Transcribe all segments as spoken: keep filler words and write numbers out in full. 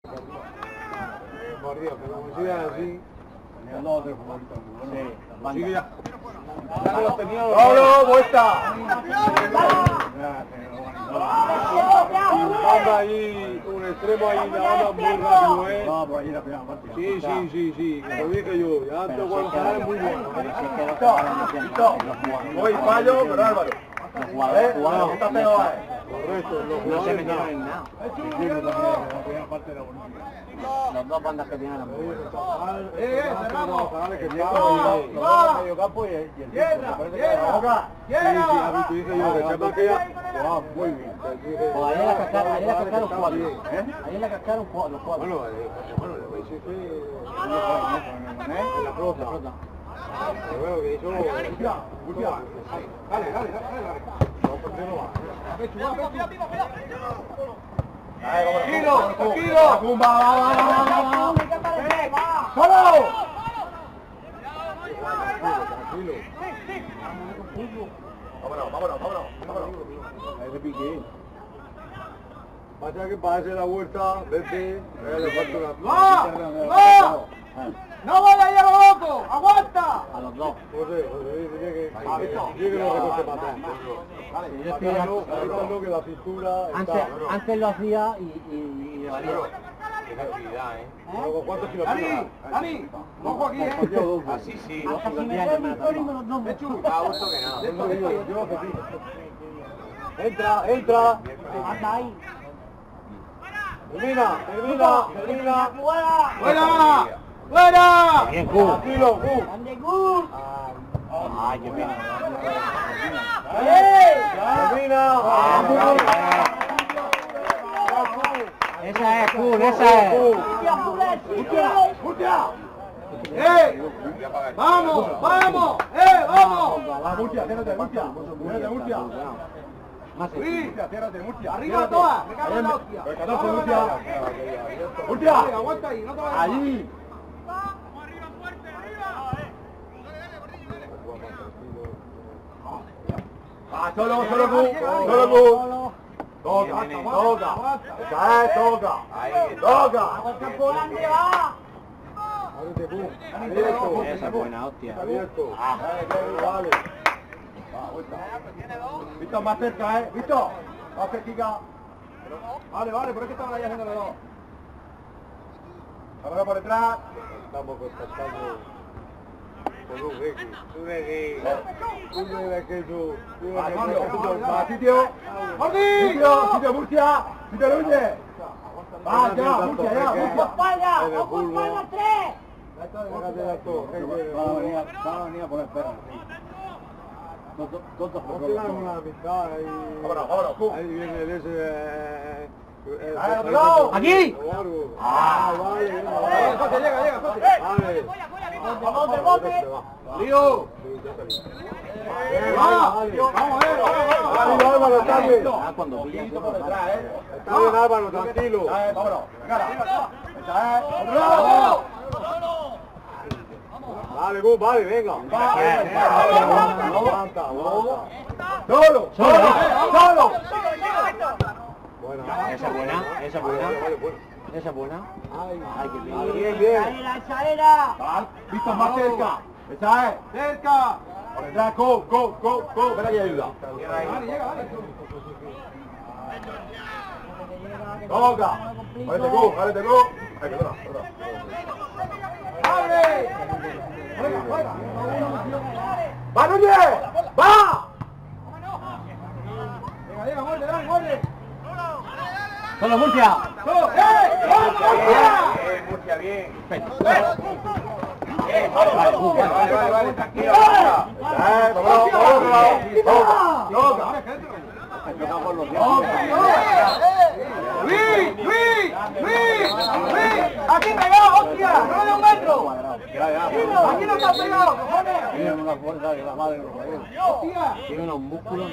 Arriba, pero como sigan así. Sí, ya. ¡Pablo, vuelta! Banda ahí, un extremo ahí, la banda muy rápido, ¿eh? No, por ahí la primera parte. Sí, sí, sí, sí, lo dije yo. Ya antes cuando sale es muy bueno. Hoy fallo, pero Álvaro. Los jugadores jugaron. Está pegado ahí. Correcto, los No se jugadores metieron no. en nada. Las dos bandas que tienen la Eh, eh, cerramos. que Va, está va. medio campo y el Tierra, parece que tierra, la boca. Sí, sí, a mí tierra. te dije yo que sepa que ya va muy bien. Pues ahí la cascaron, ahí la cascaron cuatro. ¿Eh? Ahí la cascaron cuatro, los cuatro. Bueno, eh, bueno, le voy a decir que en la flota. Pero bueno, que hizo... Dale, dale, dale, dale. No, ¿por qué no va? Tranquilo, tranquilo. Va, va, va, va, va. ¡Solo! Tranquilo. Vámonos, vámonos, vámonos, vámonos. Ahí se pique. Pasa que para hacer la vuelta, vete, le falta una... ¡Va! ¡Va! ¡No vale ahí a lo loco! ¡Aguanta! A los dos. José, José, dice que... Dice que no recoge para atrás. Patarlo, patarlo que la cintura Antes, está... antes lo hacía y, y, y le valía. Luego, ¿cuántos kilos ¡Dani! tiene? ¡Dani! ¡Ojo aquí, eh! Así sí. Hasta si me meto el victorio me los dos me chulo. A gusto que nada. Entra, entra. Anda ahí. Termina, termina, termina. ¡Fuera! ¡Fuera! Bien, Q. Tranquilo, Q. ¡Ande Q! Ay, qué pena. Termina. Esa es, Q, esa es. ¡Murcia! ¡Eh! ¡Vamos, vamos! ¡Eh, vamos! Murcia, ciérrate, Murcia. Ciérrate, Murcia. Más ¡Sí! Ciérrate, Murcia. ¡Arriba todas! ¡Me cago en la hostia! catorce, Murcia. ¡Murcia! ¡Aguanta ahí! ¡No te vayas! Allí. Ah, solo, solo Q. Solo Q. Toca, toca. Esa es, toca. Toca. Ábrete, Q. Abierto. Esa es buena, hostia. Abierto. Vale. Visto, más cerca, ¿eh? Visto. Más cerquita. Vale, vale, pero es que estaban ahí haciendo los dos. Ahora por detrás. Estamos contactando con un X. Un X. Un X. Más sitio. Sitio, sitio Murcia. Sitio Luñe. Va, ya, Murcia, ya, Murcia. ¡Espalda! ¡Ojo, espalda, tres! Va a venir a poner perros. No tiran una mitad ahí. Vámonos, vámonos, Q. Ahí viene el ese... ¡Ahí, otro lado! ¡Aquí! Ah, vale. José, llega, llega, José. Vale. ¡Vamos, del bote! ¡Lío! Vamos, ¡Vamos, eh! Vamos, Álvaro, está bien. Ah, cuando pillas Poquito por detrás, eh. Está bien, Álvaro, tranquilo. Eh, vámonos. Venga, esa es. ¡Otro lado! Vale, Gus, vale, venga. Aguanta, aguanta. ¡Solo! ¡Solo! ¡Solo! Buena. Esa es buena, esa es buena. Vale, bueno. Esa es buena. Ay, Ay, qué bien. bien, bien. ¡Esa escalera! Vale, Visto más cerca. Esa es. ¡Cerca! Por detrás, Q, Q, Q, Q. Ven aquí, ayuda. Dale, llega, dale. Toca. Vale, Q, vale, Q. Ay, perdona, perdona. ¡Abre! ¡Juega, juega! ¡Va, Núñez! ¡Va! Venga, llega, muerde, dale, muerde. ¡Solo Murcia! ¡Solo! ¡Eh! ¡Vamos, Murcia! Bien, Murcia, bien. Vale, vale, vale, vale, tranquilo. Eh, vámonos, vámonos, toca, toca. ¡Luis! ¡Luis! ¡Luis! ¡Luis! ¡Aquí pegado, hostia! ¡No de un metro! ¡Aquí no está pegado, cojones! Tiene una fuerza de la madre. ¡Hostia! Tiene unos músculos.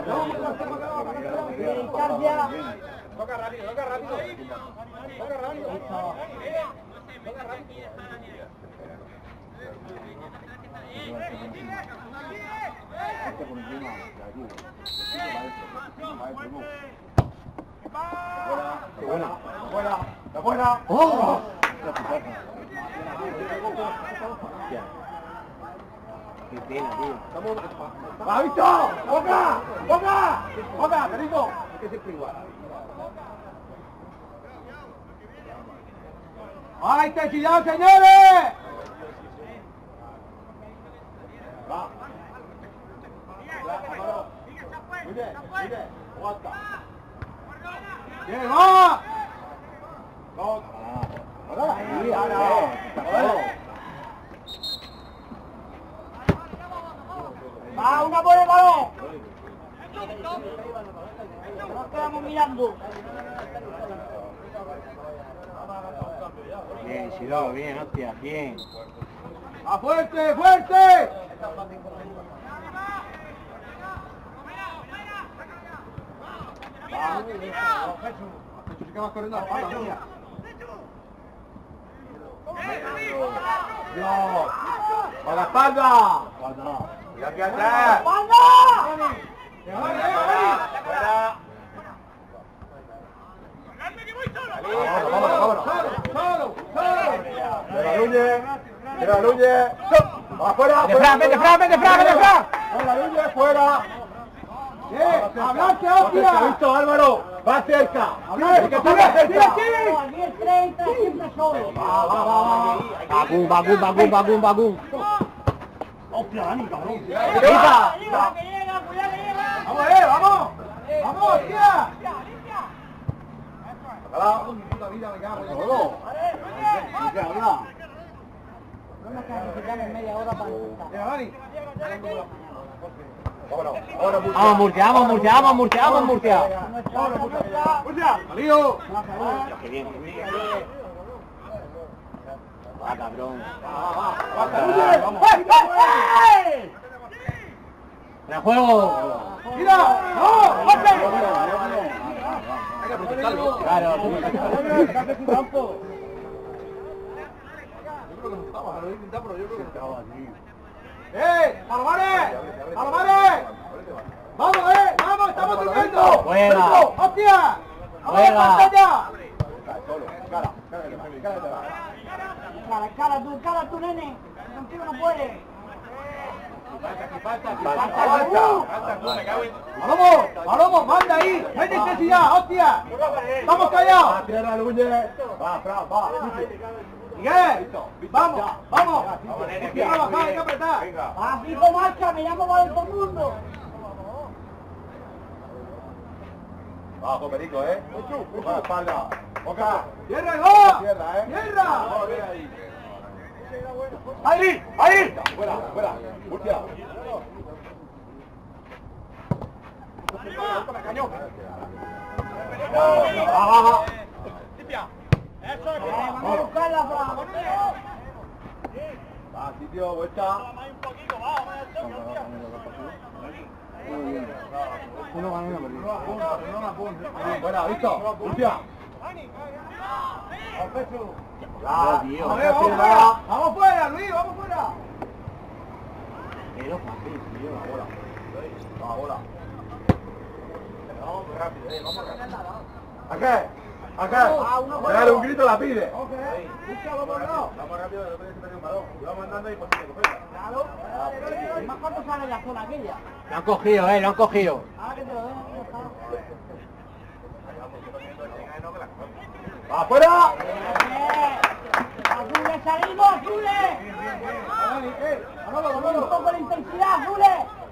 Toca rápido, toca rápido. Toca rápido. Toca rápido. Buena, buena. ¡Afuera! ¡Oh! Qué pena, tío. ¡Va, Víctor! ¡Boca! ¡Boca! ¡Boca, Perico! Que siempre igual. ¡Hay intensidad, señores! Va. Muy bien, muy bien. Aguanta. ¡Bien, va! ¡Vamos! ¡Ahora! ¡Sí, ahora! Va, una por el balón. Nos quedamos mirando. Bien, Silo, bien, hostia, bien. ¡A fuerte, fuerte! Jesús, se queda corriendo a la espalda, mía. ¡Dios! ¡A la espalda! ¡Y aquí atrás! ¡Espalda! ¡Fuera! ¡Vámonos, vámonos, vámonos! ¡Solo, solo! ¡Llega Núñez! ¡Llega Núñez! ¡Afuera! ¡De Fran, vete, Fran, vete, Fran, vete, Fran! ¡Llega Núñez, fuera! ¡Eh! ¡Hablaste, hostia! ¡Visto, Álvaro! ¡Va cerca! ¡Hablaste, que tú vas cerca! Aquí el treinta siempre solo. ¡Va, va, va! Bagum, bagum, bagum, bagum, bagum. ¡Hostia, Dani, cabrón! ¡Esa! Cuidado que llega, cuidado que llega. ¡Vamos, eh! ¡Vamos! ¡Vamos, hostia! ¡Ojalá! ¡Puta vida, me cago en todo! ¿Qué habla? No nos necesitamos media hora para empezar. ¡Mira, Dani! ¡Vámonos! ¡Vámonos, Murcia! Vamos, Murcia, vamos, Murcia, vamos, Murcia, vamos, Murcia. ¡Vámonos, Murcia! ¡Murcia! ¡Salido! Qué bien, qué bien. Va, cabrón. ¡Vamos! ¡En juego! ¡Mira! ¡No! ¡Jorge! Claro. su campo! Yo creo que no estaba, lo he intentado, pero yo creo que no estaba aquí. ¡Eh! ¡Palomares! ¡Palomares! ¡Vamos, eh! ¡Vamos! ¡Estamos durmiendo! ¡Juega! ¡Hostia! ¡Juega! ¡Pantalla! Solo, cara, cara, cara, Cara, cara tú, cara tú, nene. Contigo no puedes. ¡Vamos! ¡Vamos! ¡Manda ahí! ¡Mete intensidad! ¡Hostia! ¡Estamos callados! ¡Tierra, Núñez! ¡Va, Fran, va! ¡Miguel! ¡Vamos! ¡Vamos! ¡Quiero bajar! ¡Hay que apretar! Así como marcha, me llamo para todo el mundo. Bajo, Perico, ¿eh? Baja la espalda. ¡Boca! ¡Tierra, va! ¡Tierra, eh! ¡Tierra! ¡Ahí! ¡Ahí! ¡Fuera, fuera! ¡Murcia! ¡Va, va, va! Vamos a buscarla, Fran. Va, sitio, vuelta. Uno ganó y uno perdió. Buena, ¿visto? Murcia. Ya, tío. Vamos fuera, vamos fuera, Luis, vamos fuera. Pero fácil, tío. Ahora. Va, ahora. Vamos rápido, eh, vamos rápido. ¿A qué? ¿A qué? Pegar un grito la pide. Ok. Vamos rápido, no puedes perder un balón. Y vamos andando y pues te coges. Claro. Más cuando sale la zona aquella. Lo han cogido, eh, lo han cogido. Ahora que te lo den, ya está. ¡Afuera! ¡Azules, salimos, azules! Un poco de intensidad, azules.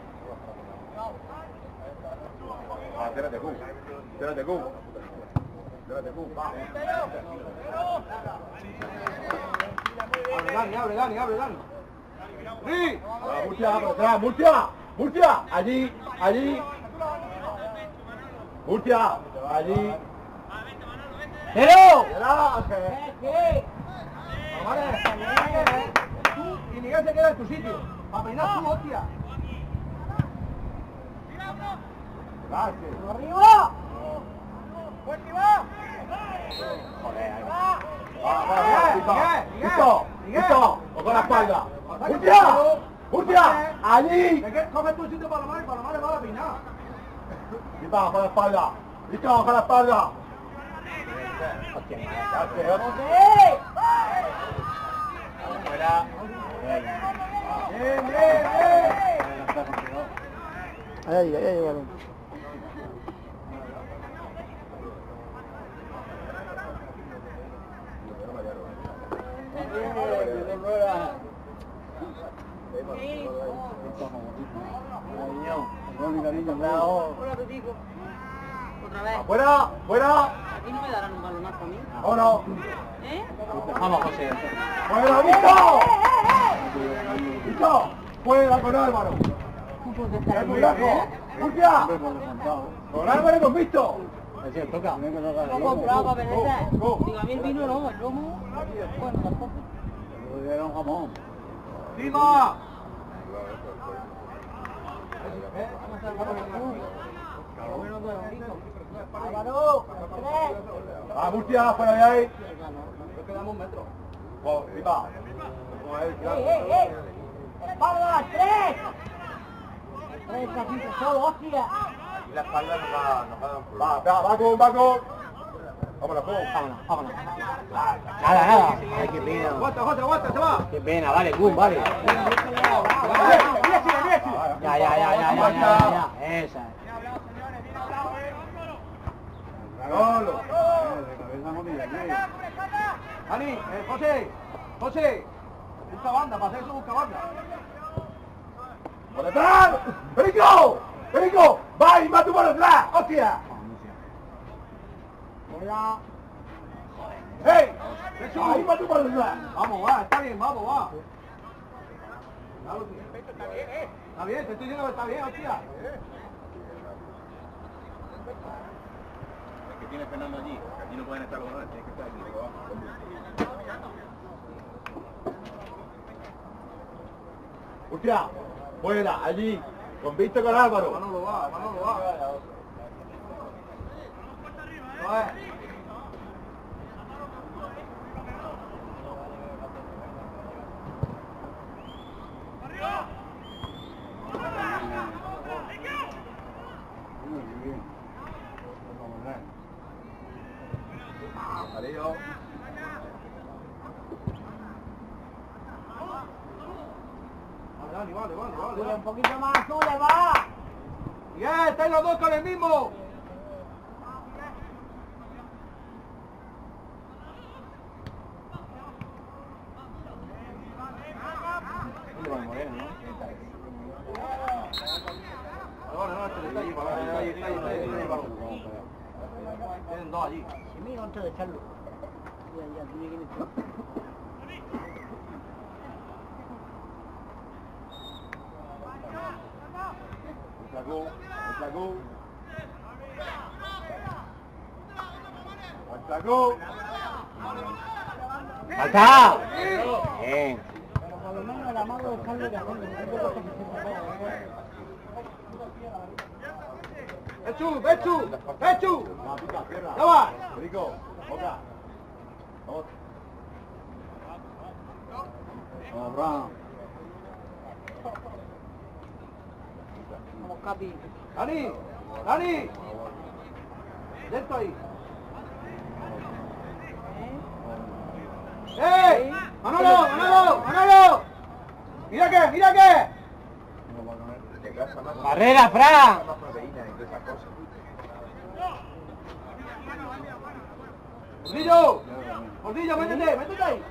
Ah, espérate, Q. Espérate, Q. Espérate, Q. Va. Abre, Dani, abre, Dani, abre, Dani. ¡Sí! Murcia, por atrás, Murcia. Murcia, allí, allí. Murcia, allí. ¡Pero! ¿Qué? ¿Qué? Vale. Tú y Miguel se queda en tu sitio. Para peinar tú, hostia. Gracias. ¡Arriba! ¡Fuerte, va! Joder, ahí va. Va, va, va, Miguel, listo, listo, o con la espalda. ¡Murcia! ¡Murcia! ¡Allí! Coge tu sitio para Palomares, Palomares va a peinar. Listo, con la espalda. Listo, con la espalda. Hostia, Gracias, ¡José! Fuera. Bien, bien, bien. Ahí, ahí, ahí, balón. Hola, Tutico. Otra vez. Fuera, fuera. Aquí no me darán un balonazo a mí. ¿O no? ¿Eh? Vamos, José. ¡Fuera, Visto! ¡Visto! ¡Fuera con Álvaro! ¡Es muy largo! ¡Murcia! ¡Con Álvaro y con Visto! Toca. Lo compraba para Benítez. Go, go. Digo, a mí el vino no, el lomo. Bueno, tampoco. Era un jamón. ¡Viva! Álvaro, tres. ¡Ah, Murcia! ¡Fuera de ahí! Nos quedamos un metro. ¡Oh, viva! ¡Ey, ey, ey! ¡Espalda, tres! Tres casitas solo, hostia. Y la espalda nos va, nos va a dar un problema. Va, va, va con, va con. Vámonos, con. Vámonos, vámonos. Nada, nada. Ay, qué pena. Aguanta, aguanta, aguanta, se va. Qué pena, vale, boom, vale. Ya, ya, ya, ya, ya, ya, ya, ya. Esa. Golo. Dani, eh, José, José. Busca banda, para hacer eso busca banda. ¡Por detrás! ¡Perico! ¡Perico! ¡Va y va tú por detrás! ¡Hostia! Hola. ¡Ey! ¡Ahí va tú por detrás! Vamos, va, está bien, vamos, va. Está bien, te estoy diciendo que está bien, hostia. Es que tiene Fernando allí, allí no pueden estar los dos, tienen que estar aquí. Hostia, buena, allí, con Víctor con Álvaro. Manolo va, Manolo va. Adiós. Vale, vale, vale, vale. Sube un poquito más, sube, va. ¡Bien! ¡Estáis los dos con el mismo! Vale, no, este detalle, para el detalle, detalle, detalle, detalle, vamos. Tienen dos allí. Y mira antes de echarlo. Ya, ya, tiene que ir. Flacó, flacó. Flacó. ¡Falta! Bien. Pero por lo menos el amago de echarle de hacerlo. ¡Bechu, Bechu! ¡Bechu! ¡Ya va! Rico, otra. Vamos. Vamos, Bran. Vamos, Capi. ¡Dani! ¡Dani! ¡Dentro ahí! ¡Eh! ¡Manolo! ¡Manolo! ¡Manolo! ¡Mira qué! ¡Mira qué! ¡Barrera, Fran! ¡Gordillo! ¡Gordillo, métete! ¡Métete ahí!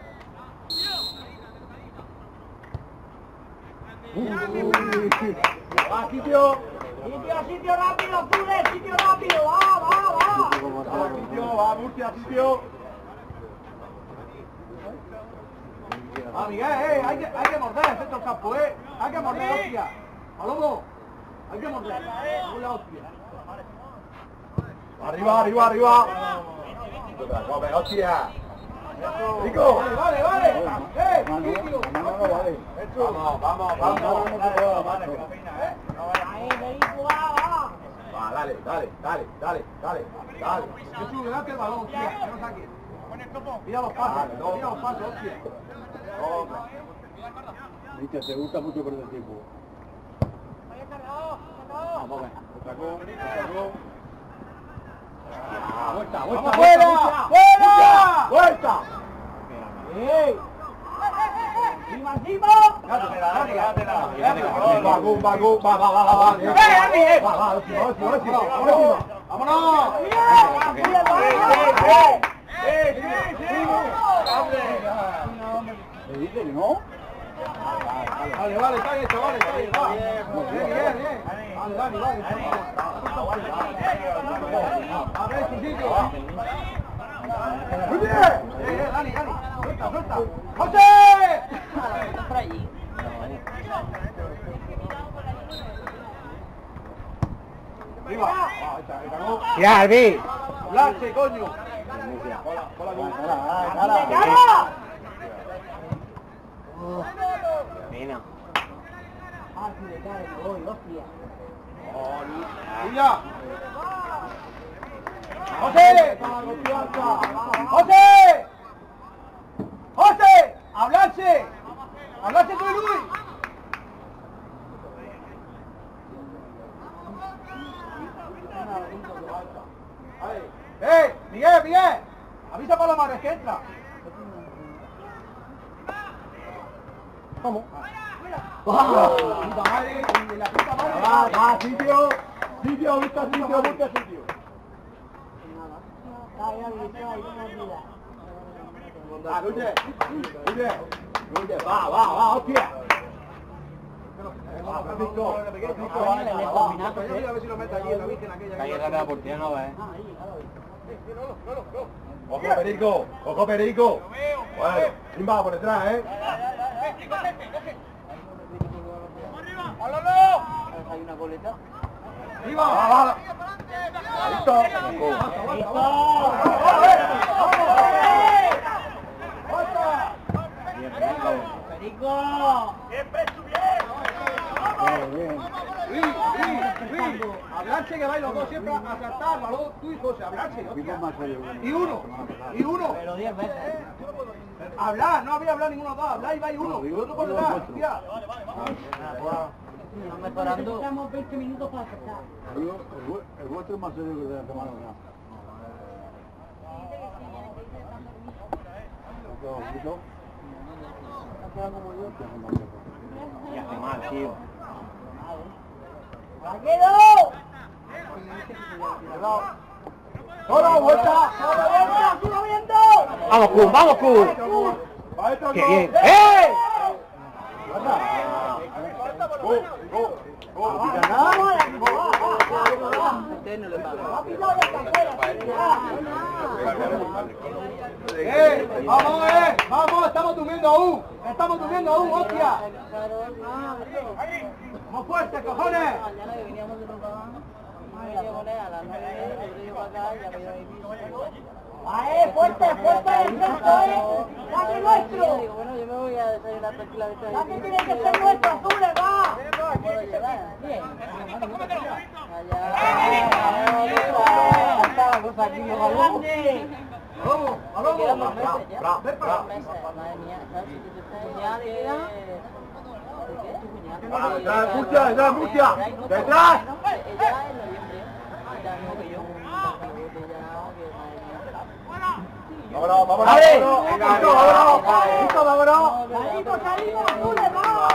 ¡Va, sitio! Sitio, sitio rápido, Zule, sitio rápido, va, va, va. ¡Va, sitio! ¡Va, Murcia, sitio! ¡Ah, Miguel, eh! Hay que, hay que morder el centro del campo, eh! ¡Hay que morder, hostia! ¡Palomo! ¡Hay que morder! ¡Una hostia! ¡Arriba, arriba, arriba! ¡Come, hostia! ¡Rico! ¡Vale, vale, vale! ¡Eh! ¡Sitio! ¡Vamos, vamos, vamos! Ahí, Federico, va, va. Va, dale, dale, dale, dale, dale, dale. Jesús, delante el balón, hostia, que no saque. Mira los pasos, mira los pasos, hostia. Viste, te gusta mucho perder tiempo. Vamos, ven. Sacó, sacó. Vuelta, ¡Vamos vuelta, fuera! ¡Fuera! ¡Vuelta! ¡Ey! ¡Encima, encima! ¡Gátela, gátela! Va, go, va, go, va, va, va, va, va. ¡Eh, Dani, eh! Va, va, ahora sí, ahora sí, ahora sí. ¡Vámonos! ¿Me dice que no? Vale, vale, está bien, chavales, está bien, va. Bien, bien, bien. Vale, Dani, vale. A ver, su sitio. ¡Muy bien! Eh, eh, Dani, Dani. Suelta, suelta. ¡José! Está por allí. ¡Viva! Ah, ahí está, ahí ganó. Ya, Albi. ¡Blanche, coño! Hola, hola, Hola, hola. ¡Cara! Mira. Ah, sí, de cara, me voy, hostia. ¡Villa! ¡José! ¡José! ¡José! ¡Hablarse! ¡Hablarse tú y Luis! ¡Eh! ¡Miguel, Miguel! ¡Avisa para la madre que entra! Vamos. ¡Puta madre! ¡La puta madre! Va, va, sitio. Sitio, busca sitio, busca sitio. Ah, ya vi, está ahí, no olvida. Va, Luche. Luche. Luche, va, va, va, hostia. Va, Francisco. A ver si lo mete allí en la virgen aquella. Ahí la portería no va, eh. Ojo, Perico. Ojo, Perico. Bueno, ¿quién va por detrás, eh? Hay una coleta. ¡Viva! Va, va. Listo. ¡Perico! Luis, Luis, Luis, hablarse que vais los dos siempre a saltar, balón, tú y José, hablarse. Y uno, y uno. Pero diez veces. Hablar, no había hablado ninguno de los dos, hablar y vais uno, y otro por detrás, hostia. Estamos mejorando. Estamos veinte minutos para saltar. El vuestro es más serio que el de la semana. Y hace mal, tío. ¡Vaquero! ¡Solo, vuelta! ¡Solo vuelta! ¡Sigo viendo! ¡Vamos, Q! ¡Vamos, Q! ¡Qué bien! ¡Eh! Go, go, go. ¡Vamos! Usted no le paga. ¡Eh! ¡Vamos, eh! ¡Vamos! ¡Estamos durmiendo aún! ¡Estamos durmiendo aún, hostia! ¡Más fuerte, cojones! Mañana que veníamos de Rocabán, me llevo a las nueve, yo llego acá, ya me iba a ¡Ahí, fuerte, fuerte! ¡Esto es! ¡Dame nuestro! Digo, bueno, yo me voy a desayunar tranquilamente. ¡Dame tiene que ser nuestro, azules, va! ¿Puedo llevar? Bien. Allá. Estaba la cosa aquí, balón. ¡Vamos! ¡Vamos! Quedan dos meses ya. Bra, ¡Ven bra, para Dos meses, madre mía. ¿Sabes si tú estás ya de qué? ¿De qué? ¿Tu cuñada? Va, detrás, Murcia, detrás, Murcia. ¡Detrás! Ella en noviembre. Ya mismo que yo. Vámonos, vámonos, ¡Ale! vámonos. Venga, Nico, vámonos. Nico, vámonos. ¡Salimos, salimos, azules,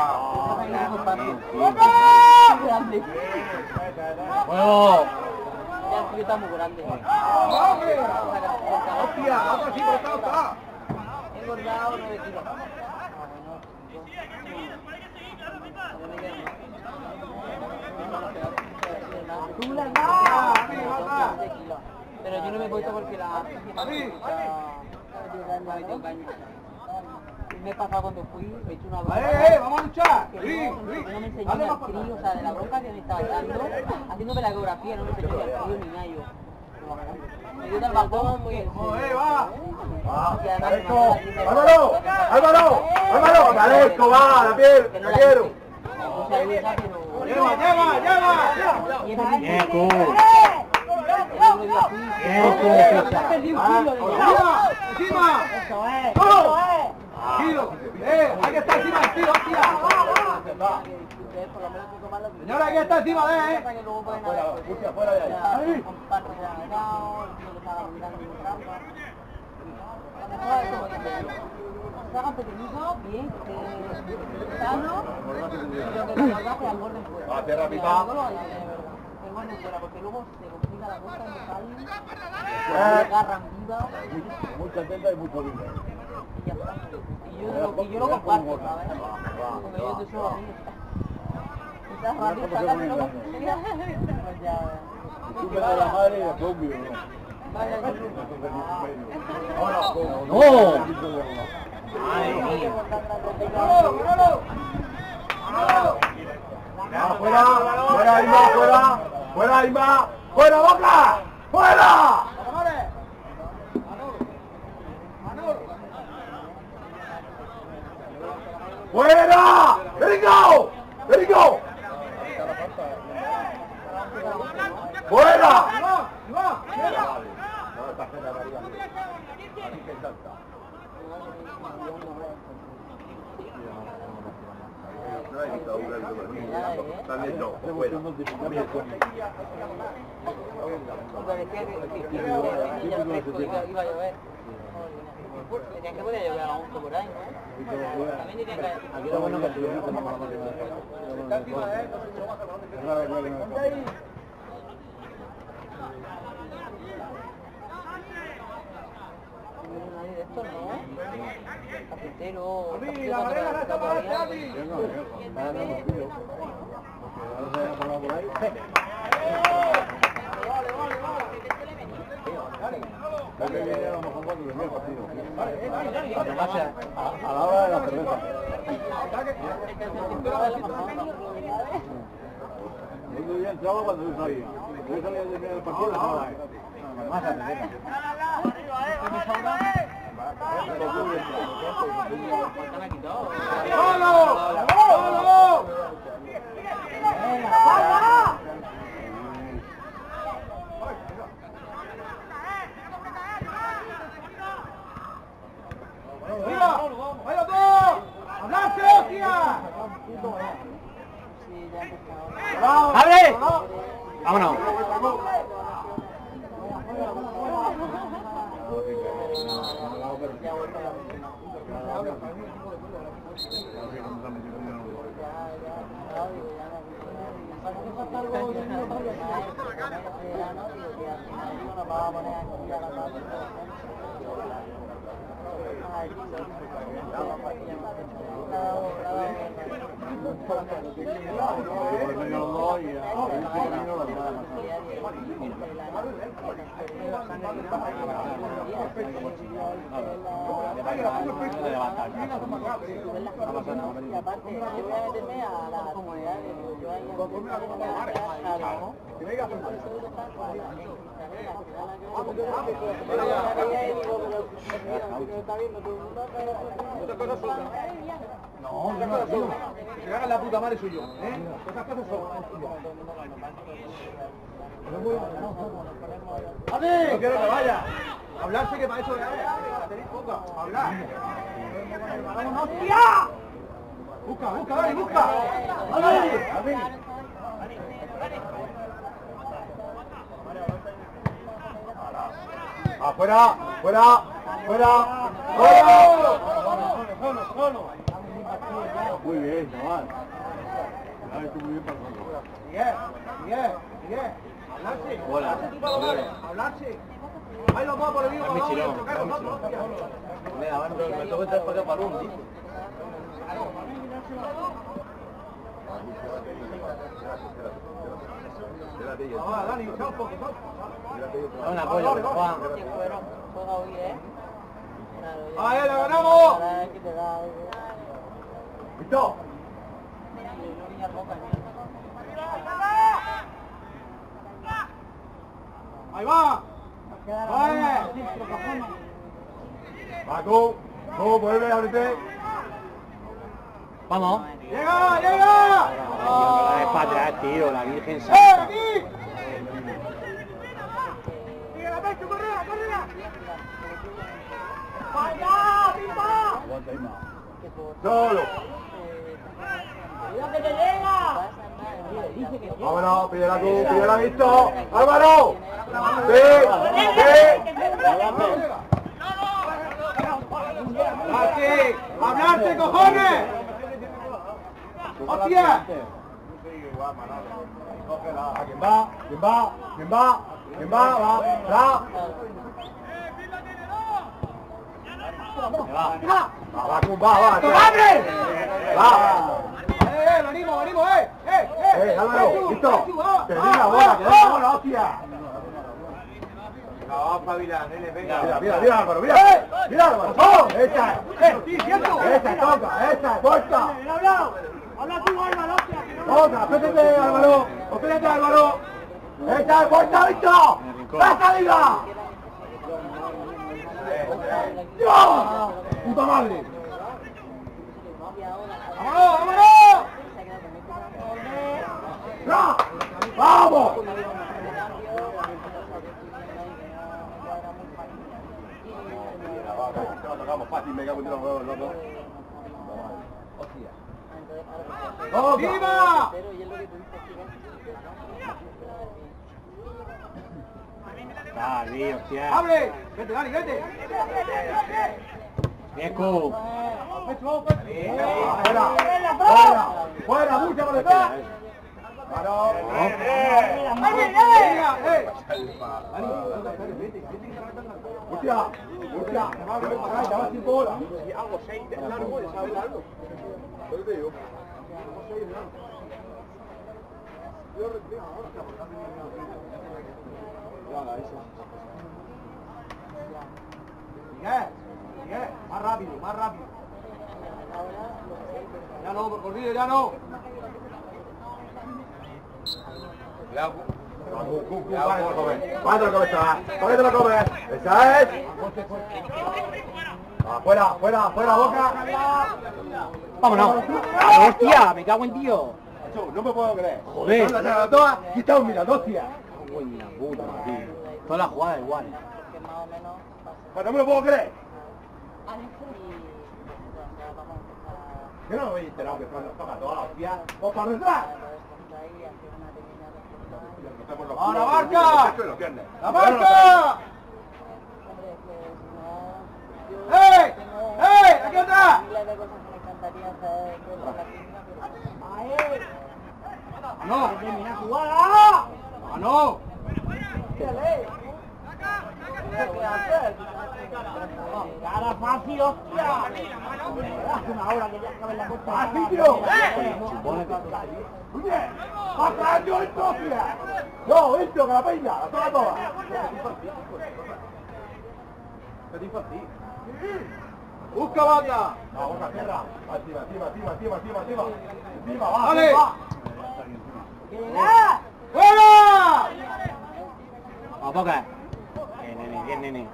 vamos! ¡Huevo! Ya el tío está muy grande. ¡Hostia! ¡Otro sí, por esta está! He engordado nueve kilos. ¡Azules, va! Pero yo no me he puesto porque la... Me he pasado cuando fui, me he hecho una bronca. ¡Eh, eh! ¡Vamos a luchar! Que ¡Luis, no, Luis! que no me enseñó ¡Dale ni más el para crío, o atrás! sea, de la bronca que me estaba echando, haciéndome la geografía, no me enseñó ni el crío ni nada yo. Me dio del balcón muy en serio. ¡Joder, va! Va, Y además Alejo. me manda la Álvaro, Álvaro, Álvaro. Alejo, va, la piel, que no la la quiero. hice. O sea, esa, pero... ¡Lleva, lleva, lleva! Y es ¡Bien, Q! Bien, ¡Bien, Q! ¡Encima! ¡Encima! Eso es. ¡Vamos! Tranquilo. Eh, hay que estar encima del tío, hostia. Señora, hay que estar encima de él, eh. Fuera, fuera, fuera de ahí. Se hagan pequeñitos, bien, que sano, pero que el rodaje al borde fuera. Va, tierra pica. El borde fuera, porque luego se complica la cosa, no salen, agarran viva. Mucha atenta y mucho lindo. Y ya está. Y yo, lo, y yo lo comparto, ¿sabes? Porque yo estoy solo amigos. Quizás rápido, sácate luego. Pues ya. Tú me das la madre y después un video. Vaya, yo ¡No! ¡Manolo, Manolo! ¡Manolo! ¡Fuera! ¡Fuera, Ima! ¡Fuera! ¡Fuera, Ima! ¡Fuera, Boca! ¡Fuera! ¡Fuera! ¡Let it go! ¡Let it go! ¡Fuera! También no, fuera. Iba a llover. Tenían que poder llover a gusto por ahí, ¿no? También tenían que... Aquí lo bueno que se lo Nadie de estos, ¿no? Cafetero... ¡Abi, la barrera no está para este, Abi! A la hora de la cerveza. Yo ya entraba cuando yo salía. Yo salía de medio del partido, estaba ahí. Más a cerveza. ¡Solo! ¡Solo! ¡Mira! ¡Vaya dos! ¡Hablarse, hostia! Sí, ya empezó. ¡Abre! ¡Vámonos! Y aparte, yo voy a meterme a la actividad de yo ahí No, no, no, no. Se hagan la puta madre soy yo, ¿eh? Esas cosas son. ¡Ade! No quiero que vaya. Hablarse que para eso es. Tenéis poca. Hablar. ¡Vamos, hostia! Busca, busca, Dani, busca. ¡Dani! ¡Dani! ¡Afuera! ¡Fuera! ¡Fuera! ¡Fuera! ¡Solo, solo! Muy bien, chaval. Ah, esto muy bien para nosotros. Miguel, Miguel, Miguel. Hablarse. Hola. Hablarse tú para los bares. Hablarse. Ahí los dos por el vivo, vamos a tocar nosotros, hostia. Mira, bueno, me tengo que estar para acá para un tío. Ah, Dani, sal un poco, sal. Un apoyo, Juan. juega hoy, ¿eh? ¡Ahí la ganamos! Que te da... ¡Listo! ¡Ahí va! ¡Vale! ¡Paco! ¡No, vuelve, ábrete! Vamos. ¡Llega, llega! Es para atrás, tío, la Virgen ¡Eh, Santa. aquí! ¡Sigue la pecho, correla, correla! ¡Vaya, pipa! Solo. ¡Cuidado que te llega! Vámonos, pídela tú, pídela visto. ¡Álvaro! ¡Sí! ¡Sí! ¡Así! ¡Hablarse, cojones! ¡Hostia! ¿Quién va? ¿Quién va? ¿Quién va? ¿Quién va? Va, va. Va, va, ¿cómo va? Va, ¡Abre! va. ¡Eh, venimos, venimos, eh! ¡Eh, eh! Eh, Álvaro, listo. Que den la ¡Ah, bola, que den la ah, bola, hostia. No, espabila, nene, venga. Mira, mira, mira, Álvaro, mira. Mira, Álvaro. ¡Oh! Esa es. ¡Eh, sí, cierto! Esa, toca, esa, corta. ¡Habla! ¡Habla tú, Álvaro! Otra, pétate, Álvaro. Pétate, Álvaro. Esa es, corta, visto. ¡La salida! ¡Dios! ¡Puta madre! ¡Vámonos, vámonos! ¡Ya! ¡Vamos! Tocamos fácil, me cago en Dios, loco. ¡Viva! Ah, Dios, hostia. ¡Abre! ¡Vete, Dani, vete! Viejo. ¡Fuera! ¡Fuera! ¡Fuera! ¡Mucha por detrás! ¡Claro! ¡Venga, eh! ¡Hostia! ¡Hostia! ¡Ya va sin bola! Hago seis de largo, ¿sabes largo? ¿Qué te digo? Miguel, Miguel, más rápido, más rápido. Ya no, por Gordillo, ya no. ¡Cuánto lo comes, chaval! ¿Por qué te lo comes? ¡Esa es! ¡Fuera, fuera, fuera, boca! Vámonos. ¡Ah, hostia! Me cago en tío. No me puedo creer. Joder. Son las todas y estamos mirando, hostia. Uy, la puta, tío. Todas las jugadas igual. Pues no me lo puedo creer. Yo no me voy enterado que cuando toca todas las hostias, o para detrás. ¡A la barca! ¡La barca! ¡Eh! ¡Eh! ¡Aquí atrás! ¡No! ¡Termina jugada! ¡Ah, no! ¡Cara fácil, hostia! Hace una hora que ya acaba en la puerta. ¡Ah, sí, tío! ¡Oye! ¡Atrás yo esto, hostia! ¡No, esto, que la peña! ¡La toda toda! ¿Qué te infantil? ¡Busca banda! ¡No, boca, tierra! ¡Encima, encima, encima, encima, encima, encima! ¡Encima, va! ¡Vale! va. ¡Fuera! Vamos, boca. Bien, nene, bien, nene.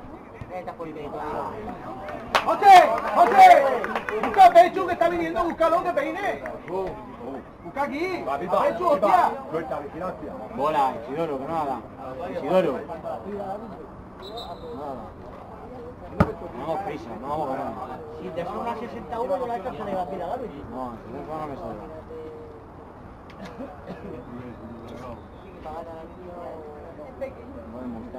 ¡José! ¡José! ¡Busca a Pechu que está viniendo! ¡Búscalo que peine! ¡Busca aquí! Va, ¡A pipa, Pechu, pipa. hostia! Suelta, vigilancia. Bola, Isidoro, que no haga. Isidoro. No vamos prisa, no vamos ganando. Si te son unas sesenta euros, yo la he hecho se le va a tirar, ¿sabes? No, si no no me sobra. No me gusta,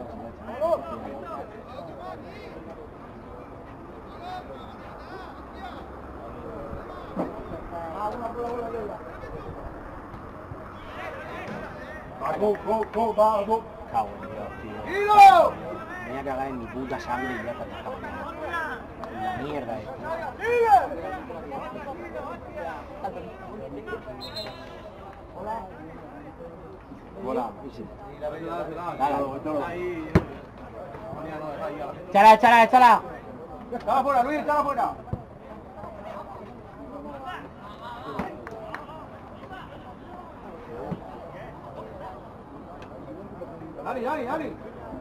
Va, go, go, go, va, go. cago en Dios, tío. ¡Hilo! Me voy a cagar en mi puta sangre y ya está atajado. En la mierda esta. Bola, Isi. Dale. Échala, échala, échala. ¡Échala fuera, Luis! ¡Échala fuera! ¡Dale, dale, dale!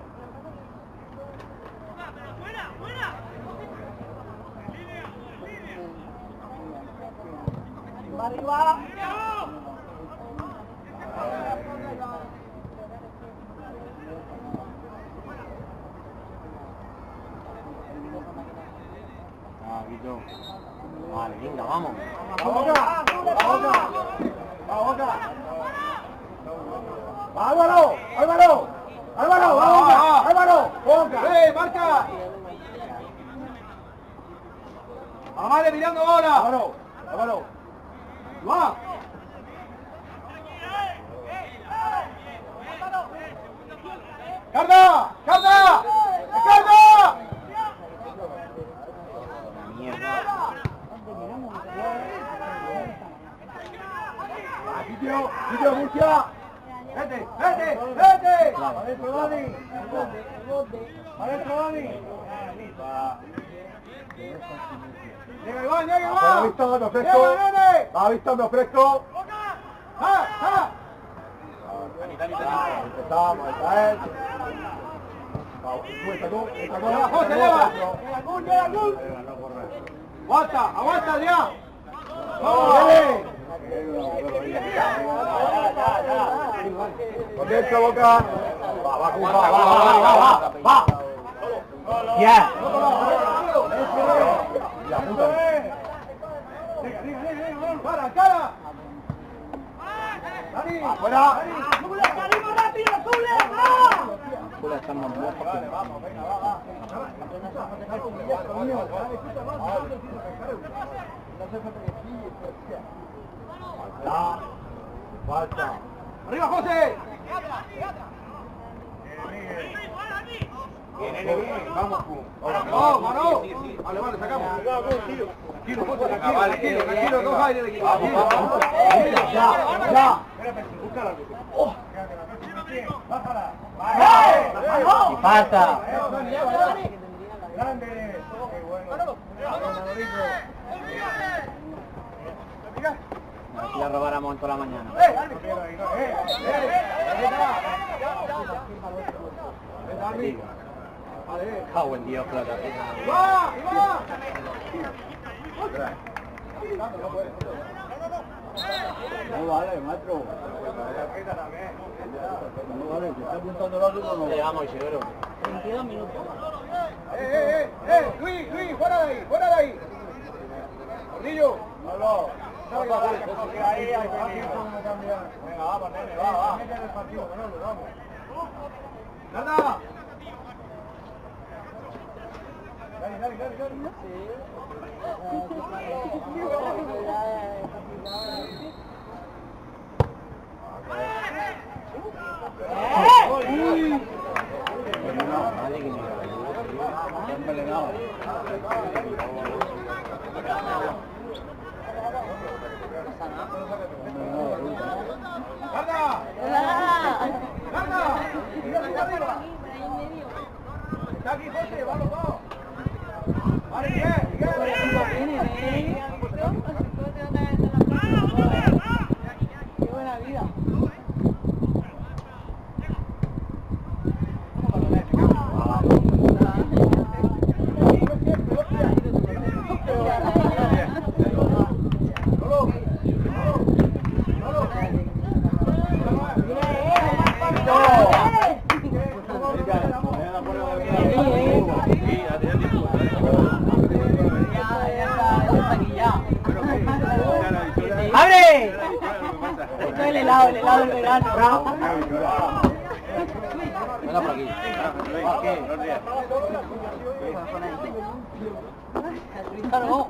¡Arriba! Ah, poquito. Vale, venga, vamos. ¡Vamos acá! ¡Vamos acá! ¡Vamos acá! ¡Va, Álvaro! ¡Álvaro! ¡Álvaro! ¡Vamos acá! ¡Álvaro! ¡Ponga! ¡Eh, marca! ¡Amale mirando ahora! ¡Álvaro! ¡Álvaro! ¡Va! ¡Carda! ¡Carda! ¡Carda! ¡Sitio! ¡Sitio, Murcia! ¡Vete! ¡Vete! ¡Vete! ¡Adentro, Dani! ¡Adentro, Dani! ¡Llega Iván! ¡Llega Iván! ¡La vista, me ofrezco! ¡La vista, me ofrezco! ¡Ah! ¡Ah! Empezamos, esta es. ¡José, lleva! ¡Aguanta! ¡Aguanta, Adrián! ¡Vamos! ¡Contento, Boca! ¡Va, va, va, va, va, va, va! ¡Ya! ¡La puta! ¡Venga, venga, venga! ¡Cara, cara! ¡Dani! ¡Afuera! ¡Zule, salimos rápido, Zule! ¡Va! Zule está más muerto que... Vamos, venga, va, va. Falta. Falta. ¡Arriba, José! Vamos, vamos, vamos. Vale, vale, sacamos. Tranquilo, José, tranquilo, tranquilo, tranquilo, dos aires de equipo. Ya, ya. ¡Oh! ¡Y pasa! ¡Grande! Aquí la robáramos en toda la mañana. ¡Eh! ¡Eh! ¡Eh! Cago en Dios, plata. ¡Va! ¡Va! No vale, maestro. No vale, se está apuntando el otro no. Llegamos, Isidoro. veintidós minutos. ¡Eh, eh, eh! ¡Eh! ¡Luis, Luis! ¡Fuera de ahí! ¡Fuera de ahí! ¡Gordillo! ¡Pablo! Venga, vamos, nene, va, va. Vamos. ¡Nada! Dale, dale, dale, dale. ¡Carga! ¡Carga! ¡Está aquí, José! ¡Vamos, vamos! ¡Vale, Miguel! ¡Miguel! ¡Qué buena vida! ¡Abre! Esto es el helado, el helado del verano. Venga por aquí. Claro.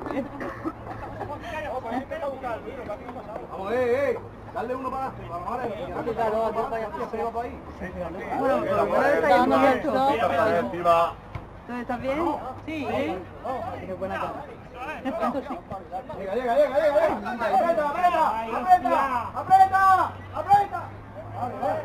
Vamos, eh, eh. Dale uno para adelante, vamos, vale. Claro, claro, para allá, Arriba para ahí. Bueno, está yendo bien. Encima. ¿Tú estás bien? Sí. Tienes buena cama. Llega, llega, llega, llega, llega. Aprieta, aprieta, aprieta, aprieta, aprieta. Vale, vale,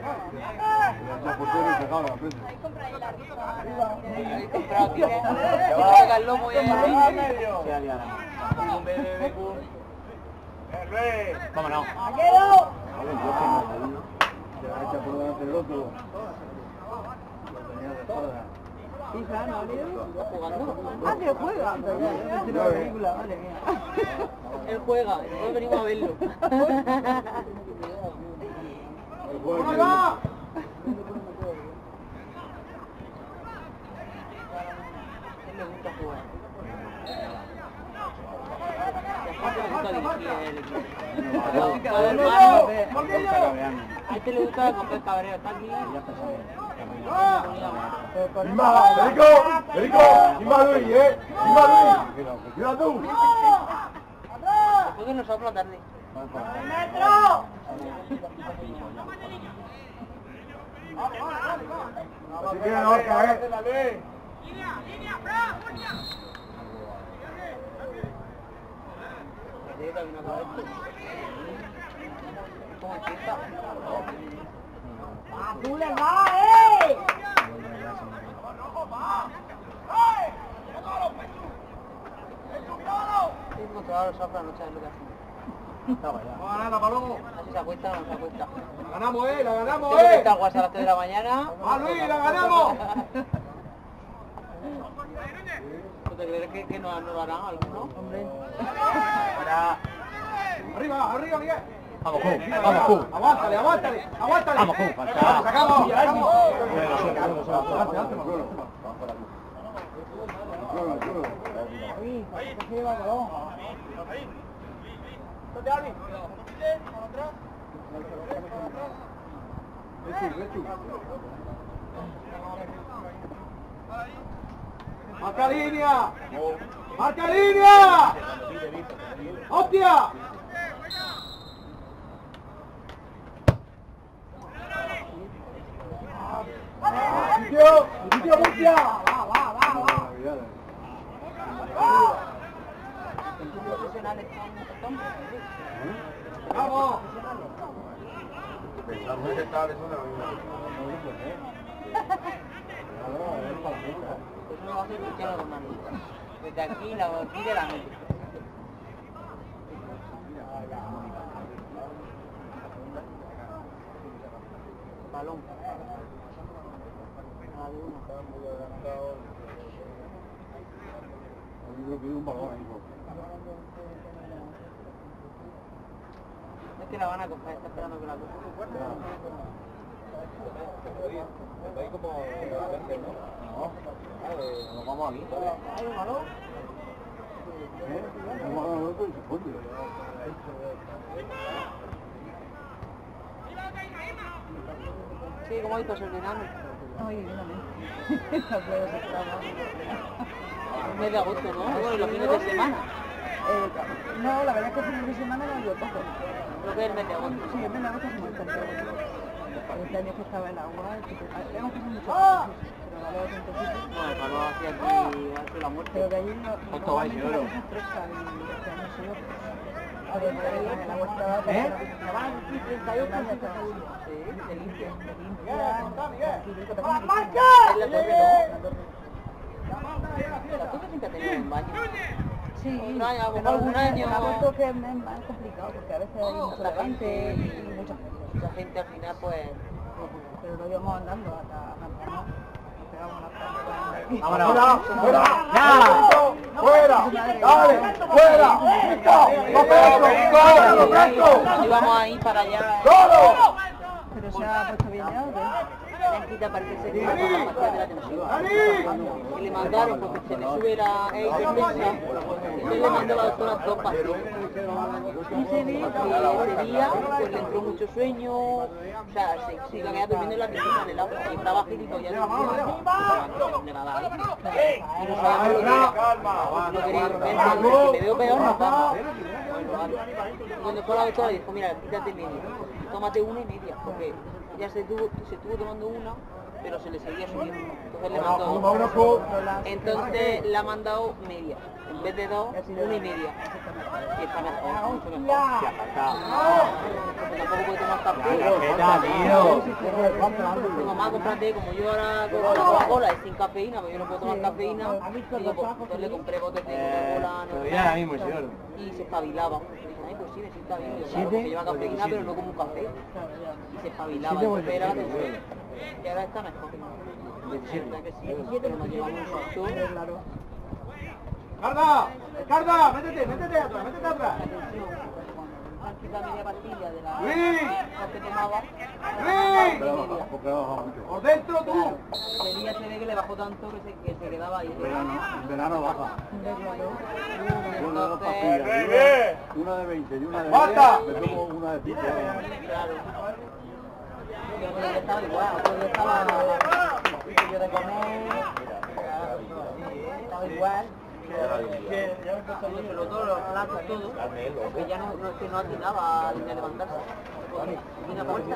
vale. Vámonos. Sí, Fran, ¿no? ¿Está jugando? Ah, que juega. Una película, madre mía. Él juega, nosotros venimos a verlo. ¡Ahí va! Él le gusta jugar. A este le gusta comprar cabrero, está aquí. Imba, Federico, Federico, Imba Luis, eh, Imba Luis, cuidado tú. Después que nos sopla tarde. Así que la horca, eh. ¡Azules va, eh! El controlador sopla, no sabes lo que hace. Vamos a ganarla, Palomo. Así se acuesta o no se acuesta. La ganamos, eh, la ganamos, Tengo que eh. estar a las tres de la mañana. ¡Ah, Luis, la ganamos! ¿Tú te crees que, que no, no lo harán alguno? Hombre. Arriba, arriba, Miguel. Vamos, Cu, vamos, Cu. Aguántale, aguántale, aguántale. Vamos, Cu, falta. Sacamos, sacamos. ¡Marca línea! ¡Marca línea! ¡Hostia! ¡Sitio! ¡Sitio, Murcia! ¡Va, va, va, va! ¡Vamos! Pensamos que estaba eso Eso no va a ser Cristiano Ronaldo. Desde aquí la pide la mete. Balón. Nada de uno. Es que la van a coger, está esperando que la coja. Ahí como no, nos vamos aquí. ¿Hay un balón? Vamos a nosotros y se funde. Sí, ¿cómo ha visto el verano? Ay, yo también. No puedo ser tan El mes de agosto, ¿no? Y los fines de semana. eh, No, la verdad es que el fin de semana no lo cojo. Creo que es el mes de agosto. Sí, el fin de agosto se me encanta. Este año que estaba en agua, hemos cogido mucho pero no lo he tanto sitio. Bueno, el calor hacia aquí, hacia la muerte. Pero que allí no... ¿Cuánto vais, normalmente Oro? la cosa es fresca y este año ha sido... Pero el agua estaba... ¿Eh? treinta y ocho, treinta y uno. Sí, se limpia. ¡Marca! Es la torre, ¿no? La torre siempre ha tenido un baño. Sí, Otro año, a lo mejor pero algún año. en agosto que es más complicado porque a veces hay mucha gente y mucha gente. Mucha gente al final, pues... Pero lo íbamos andando hasta Campana. Nos pegamos una trampa aquí. Vámonos. ¡Fuera! ¡Ya! ¡Fuera! ¡Dale! ¡Fuera! ¡Listo! ¡Lo presto! Íbamos ahí para allá. ¡Todo! Pero se ha puesto bien ya, ¿o qué? La quita para que se quede con la parte de la tensión. Y le mandaron porque se le sube la hipertensa. Entonces le mandó a la doctora dos pastillas. Y ese día, ese día pues le entró mucho sueño, o sea, se, se iba a quedar durmiendo en la piscina en el agua. Y estaba gilipollas ya no le va a dar. Y no sabía por qué. No quería romper, si me veo peor nos vamos. Y cuando fue la doctora dijo, mira, quítate media, tómate una y media, porque ya se tuvo, se estuvo tomando una, pero se le seguía subiendo. Entonces le mandó, entonces le ha mandado media, en vez de dos, una y media. Y está mejor, mucho mejor. Tampoco puede tomar café. ¿Qué tal, tío? Mi mamá, cómprate, como yo ahora con la Coca-Cola es sin cafeína, pero yo no puedo tomar cafeína, digo, pues, entonces le compré botes de Coca-Cola, Pero ya ahora mismo, señor. y se espabilaba. Dijo, ay, pues sí, necesita bien, claro, porque lleva cafeína, pero no como un café. Y se espabilaba, entonces era la tensión. Y ahora está mejor. La verdad que sí, pero nos llevamos un susto. ¡Carda! ¡Carda! ¡Métete, métete atrás, métete atrás! quita media pastilla de la ¡Luis! que tomaba. ¡Luis! ¡Por dentro tú! El día se ve que le bajó tanto que se, que se quedaba ahí. En verano baja. Entonces, Una de veinte y una de ¡Basta! me tomo una de cinco. claro. Yo creo que estaba igual, pues yo estaba yo de comer, estaba igual. Que ya me pasó mucho, todos los platos, todo, que ya no, no, que no atinaba ni a levantarse. Vine a fuerza.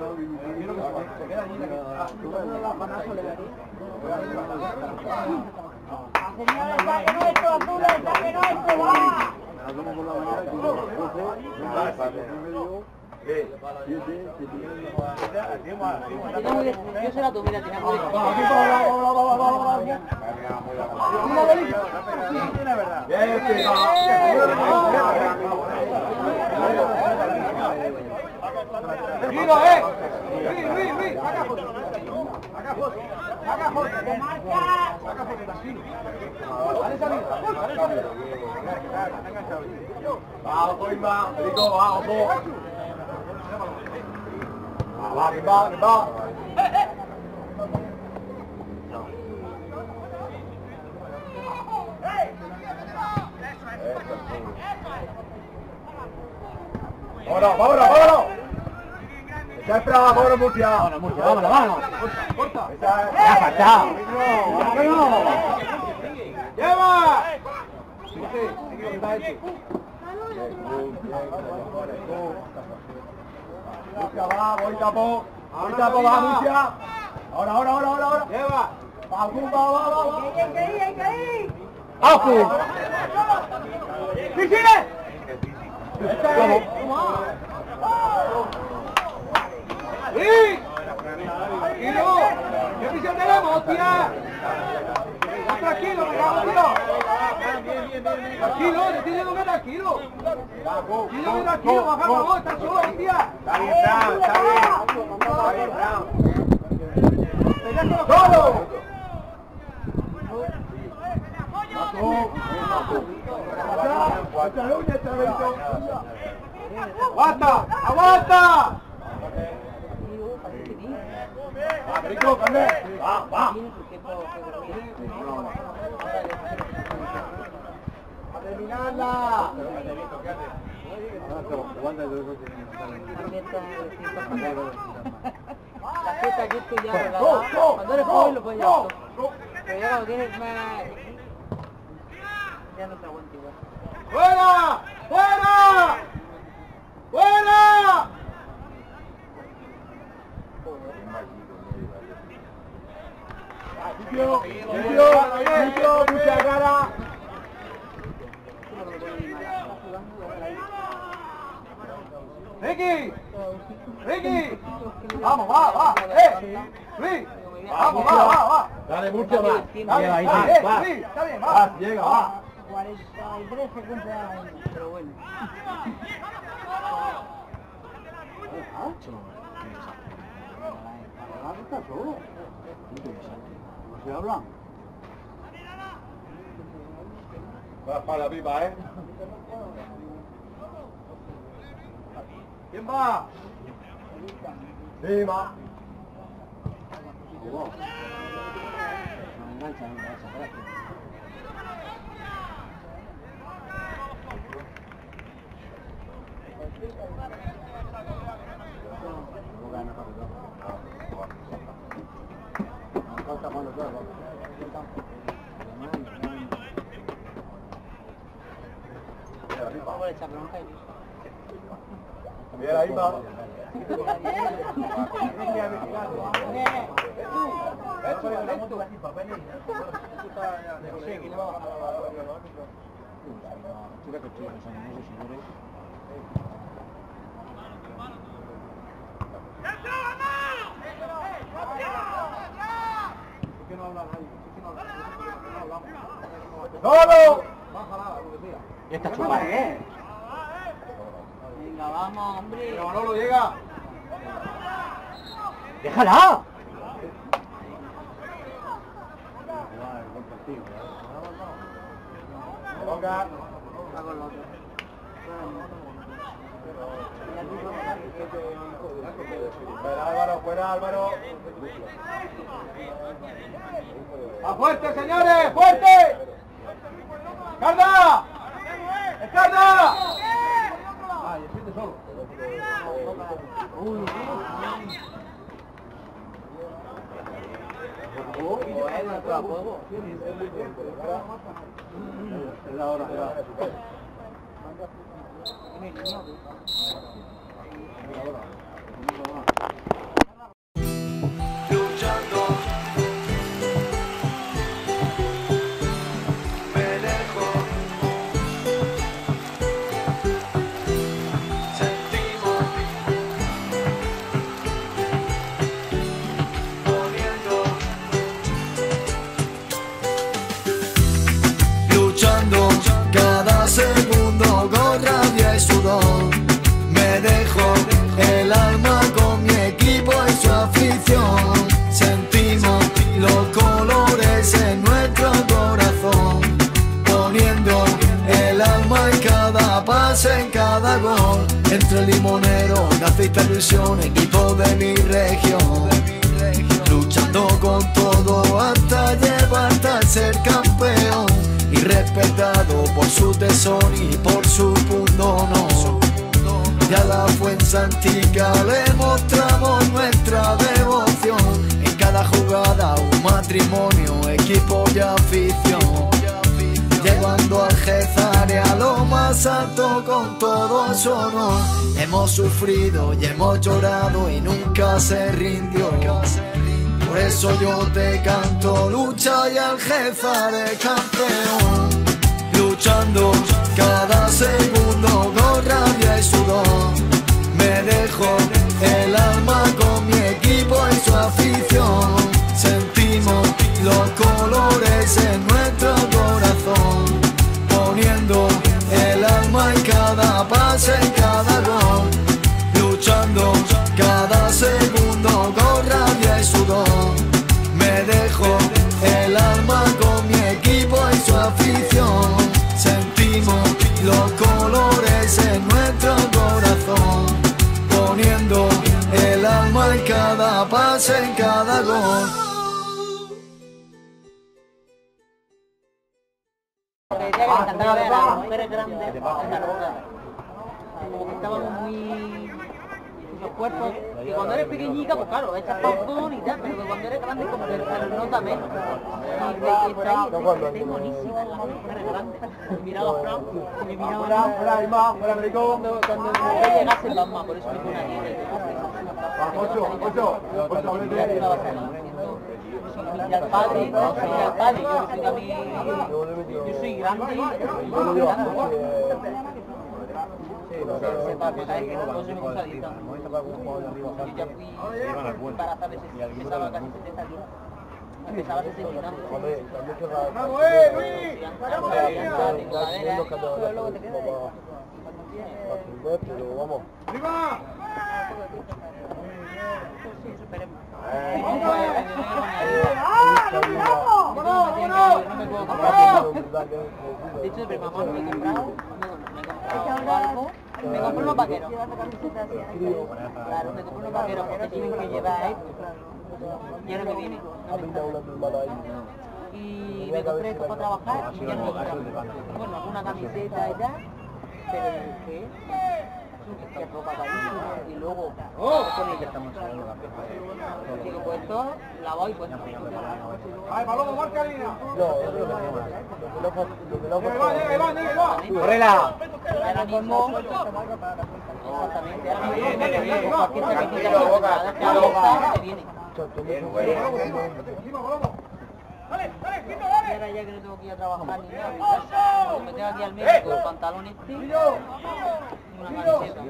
Señores, saquen esto, azules, saquen esto, va. Hacemos por la mañana y como doce, doce y medio, siete, siete. Tenía muy de- Yo se la tomé, la tenía muy de- ¡Tranquilo, eh! ¡Luis, Luis, Luis! ¡Saca foto! ¡Saca foto! ¡Saca foto! ¡Saca foto, tranquilo! ¡Dale salida! ¡Dale salida! ¡Vamos, Coimba! ¡Rico, vamos! ¡Va, que va, que va! ¡Vámonos, vámonos, vámonos! ¡Echa espera, vámonos, Murcia! ¡Vámonos, Murcia, vámonos, vámonos! ¡Corta! ¡Ya, falta! ¡Vámonos! ¡Lleva! Sí, sí, aquí lo que está hecho. Murcia va, voy tapo. Voy tapo, va, Murcia. Ahora, ahora, ahora, ahora, ahora. Lleva. Va, va, va, va, va. ¡Hay que ir, hay que ir! ¡Afu! ¡Sí, sigue! ¡Sí! ¡Tranquilo! ¿Qué prisión tenemos, tía? Tranquilo, me cago, tío. Tranquilo, te estoy diciendo que tranquilo. Tranquilo, que tranquilo, baja por favor, estás solo, tía. Está bien, Brown, está bien. Está bien, Brown. ¡Solo! ¡Aguanta! ¡Aguanta! ¡Rico, Carmen! ¡Va, va! ¡A terminarla! La fiesta que estoy ya relajada. Cuando eres joven lo puedes llevar todo. Pero ya cuando tienes más... Ya no te aguanto igual. ¡Fuera! ¡Fuera! ¡Fuera! ¡Limpio! ¡Limpio! ¡Limpio! ¡Mucha cara! ¡Ricky! ¡Ricky! ¡Vamos, va, va! ¡Eh! ¡Luis! ¡Vamos, va, va, va! Dale, mucho más. Llega ahí, va. Luis, está bien, va. Llega, va. cuarenta y tres se cumple años, pero bueno. Está solo. No se habla. Va para la pipa, ¿eh? ¿Quién va? Sí, va. No engancha, no engancha. Vamos a echar bronca y... Bien, ahí va. ¡Solo! Y esta chupa, ¿eh? Venga, vamos, hombre. Pero Manolo llega. ¡Déjala! Ponga. Está con lo otro. Fuera Álvaro, fuera Álvaro. ¡A fuerte, señores! ¡Fuerte! ¡Carda! ¡Escarda! Ah, y el siete solo. Uy, cada segundo con rabia y sudor. Me dejo el alma con mi equipo y su afición. Sentimos los colores en nuestro corazón, poniendo el alma en cada pase, en cada gol. Entre limoneros nace esta ilusión, equipo de mi región, luchando con todo hasta llevarte a ser campeón. Y respetado por su tesón y por su pundonor. Y a la Fuensantica le mostramos nuestra devoción. En cada jugada un matrimonio, equipo y afición, llevando al Gezare a lo más alto con todo su honor. Hemos sufrido y hemos llorado y nunca se rindió. Por eso yo te canto, lucha y al Gezare campeón. Luchando cada segundo con rabia y sudor. Me dejo el alma con mi equipo y su afición. Sentimos los colores en nuestro corazón, poniendo el alma en cada pase, en cada gol. Luchando cada segundo con rabia y sudor. Me dejo el alma con mi equipo y su afición. Sentimos los colores en nuestro corazón, poniendo el alma en cada pase, en cada gol. Encantaba ver a las mujeres grandes, como que estábamos muy... los cuerpos, que cuando eres pequeñica, pues claro, echas popcorn y tal, pero que cuando eres grande como que se lo nota menos. Y está ahí, estáis monísimas las mujeres grandes. Miraba a Fran, me miraba a Fran, cuando cuando llegase el mamá, por eso me pone una nieta y y al padre, no soy al padre, yo soy a mí, yo soy grande, yo soy grande. Sepa, ¿sabes que no se me gusta dieta? Yo ya fui embarazada, pesaba casi setenta kilos. Empezaba a sesenta y tantos. ¡Vamos, eh, Luis! Vamos. ¡Viva! Sí, superemos. De hecho, de mamá me he comprado, me algo, me compré unos vaqueros. Claro, me compré unos vaqueros porque tienen que llevar esto. Y ahora me viene. Y me compré esto para trabajar y ya no me gusta. Bueno, una camiseta y tal, pero ¿qué? Que ropa carísima y luego con ya estamos digo, pues esto lavado y puesto. ¡Ay, Paloma, marca línea! No, yo creo que no. Lo que no ¡Va, va, va! ¡Correla! Ahora mismo, exactamente, ahora mismo me viene cualquier chaquetita que me viene. Y ahora ya que no tengo que ir a trabajar ni nada, me tengo aquí al médico el pantalón este y una camiseta.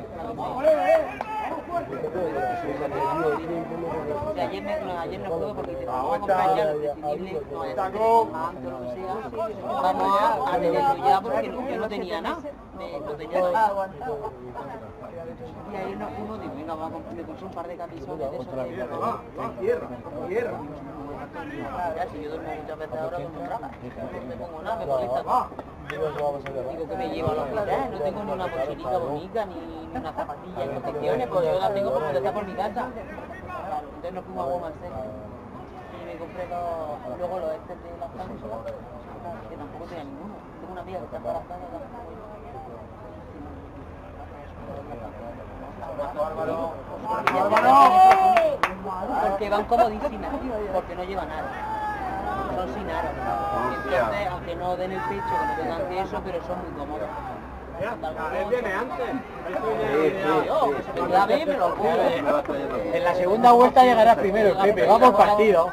O sea, ayer, me, ayer no puedo porque te vamos a comprar ya lo decidible, no es antes o lo que sea. Vamos a, a tenerlo ya porque no, yo no tenía nada, me, no tenía nada. Y ahí nos fuimos, digo, venga, vamos a comprar, me compré un par de camisones de esos de... ¡Va, tierra, tierra! Ya, si yo duermo muchas veces ahora con un traje, no me pongo nada, me molesta. Digo que me llevo a los hospital, no tengo ni una mochilita bonita, ni, ni una zapatilla en condiciones, pues yo la tengo porque está por mi casa. Entonces nos fuimos a Woman's y me compré los, luego los estos de las cápsulas, que tampoco tenía ninguno. Tengo una amiga que está embarazada. Porque van comodísimas, porque no llevan nada. Son sin aro. Entonces, aunque no den el pecho, que no tengan queso, pero son muy cómodos. Él viene antes. Yo, que se me da bien, me lo pongo. En la segunda vuelta llegarás primero, el Pepe. Va por partido.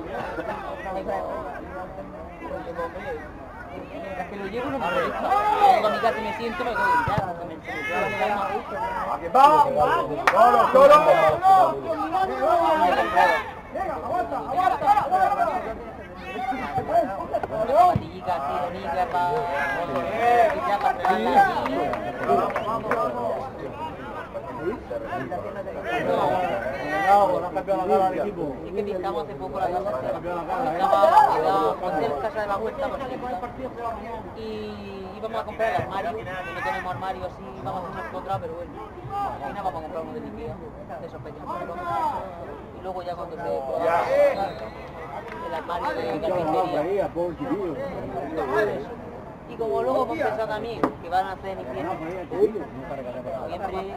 Mientras que lo llevo no me molesta. Yo a mi casa me siento, me quedo gritar, porque me se me queda la calma. ¡Aquí va! ¡Solo, solo! Una zapatillica así, bonita, para fregarla aquí. Es que pintamos hace poco la casa, pintaba en casa de la huerta y íbamos a comprar el armario, que no tenemos armario así, vamos a hacer una otra, pero bueno, al final vamos a comprar uno de Ikea, de esos pequeños, y luego ya cuando se pueda el armario de carpintería. Y como luego hemos pensado también que van a hacer en invierno, noviembre,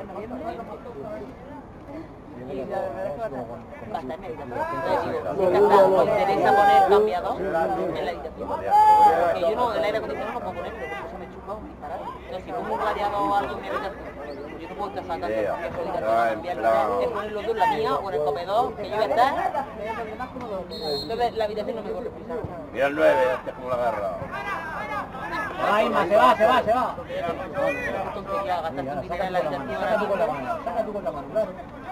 y hasta enero. Entonces digo, me interesa poner cambiador en la habitación. Que yo no, el aire acondicionado no puedo ponerlo porque se me chupa un disparate. Entonces si pongo un radiador o algo en mi habitación, yo no puedo estar sacando el cambiarlo, es ponerlo tú en la mía o en el comedor, que yo voy a estar. Entonces la habitación no me corre prisa. Mira el nueve, hasta como la agarra. Ay, ma, se va, se va, se va. Entonces ya gastar tu dinero en la habitación ahora mismo. Saca tú con la mano, claro.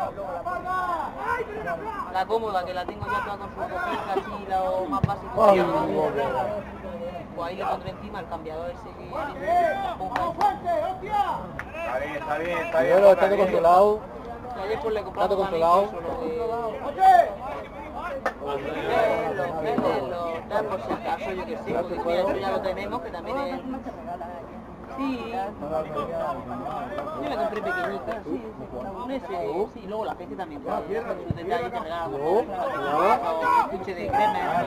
La cómoda, que la tengo ya toda con su cosita así, lo más básico. Pues ahí le pondré encima el cambiador ese que la esponja esa. Está bien, está bien, está bien. Primero, está controlado. Y ayer pues le compramos Está también controlado. eso, lo de... los peces, los tal, por si acaso, yo que sé, porque mira, eso ya lo tenemos, que también es... Sí, yo le compré pequeñita, sí, un ese, sí, luego la peste también, pues, su detalle que regalamos, o escuche de crema.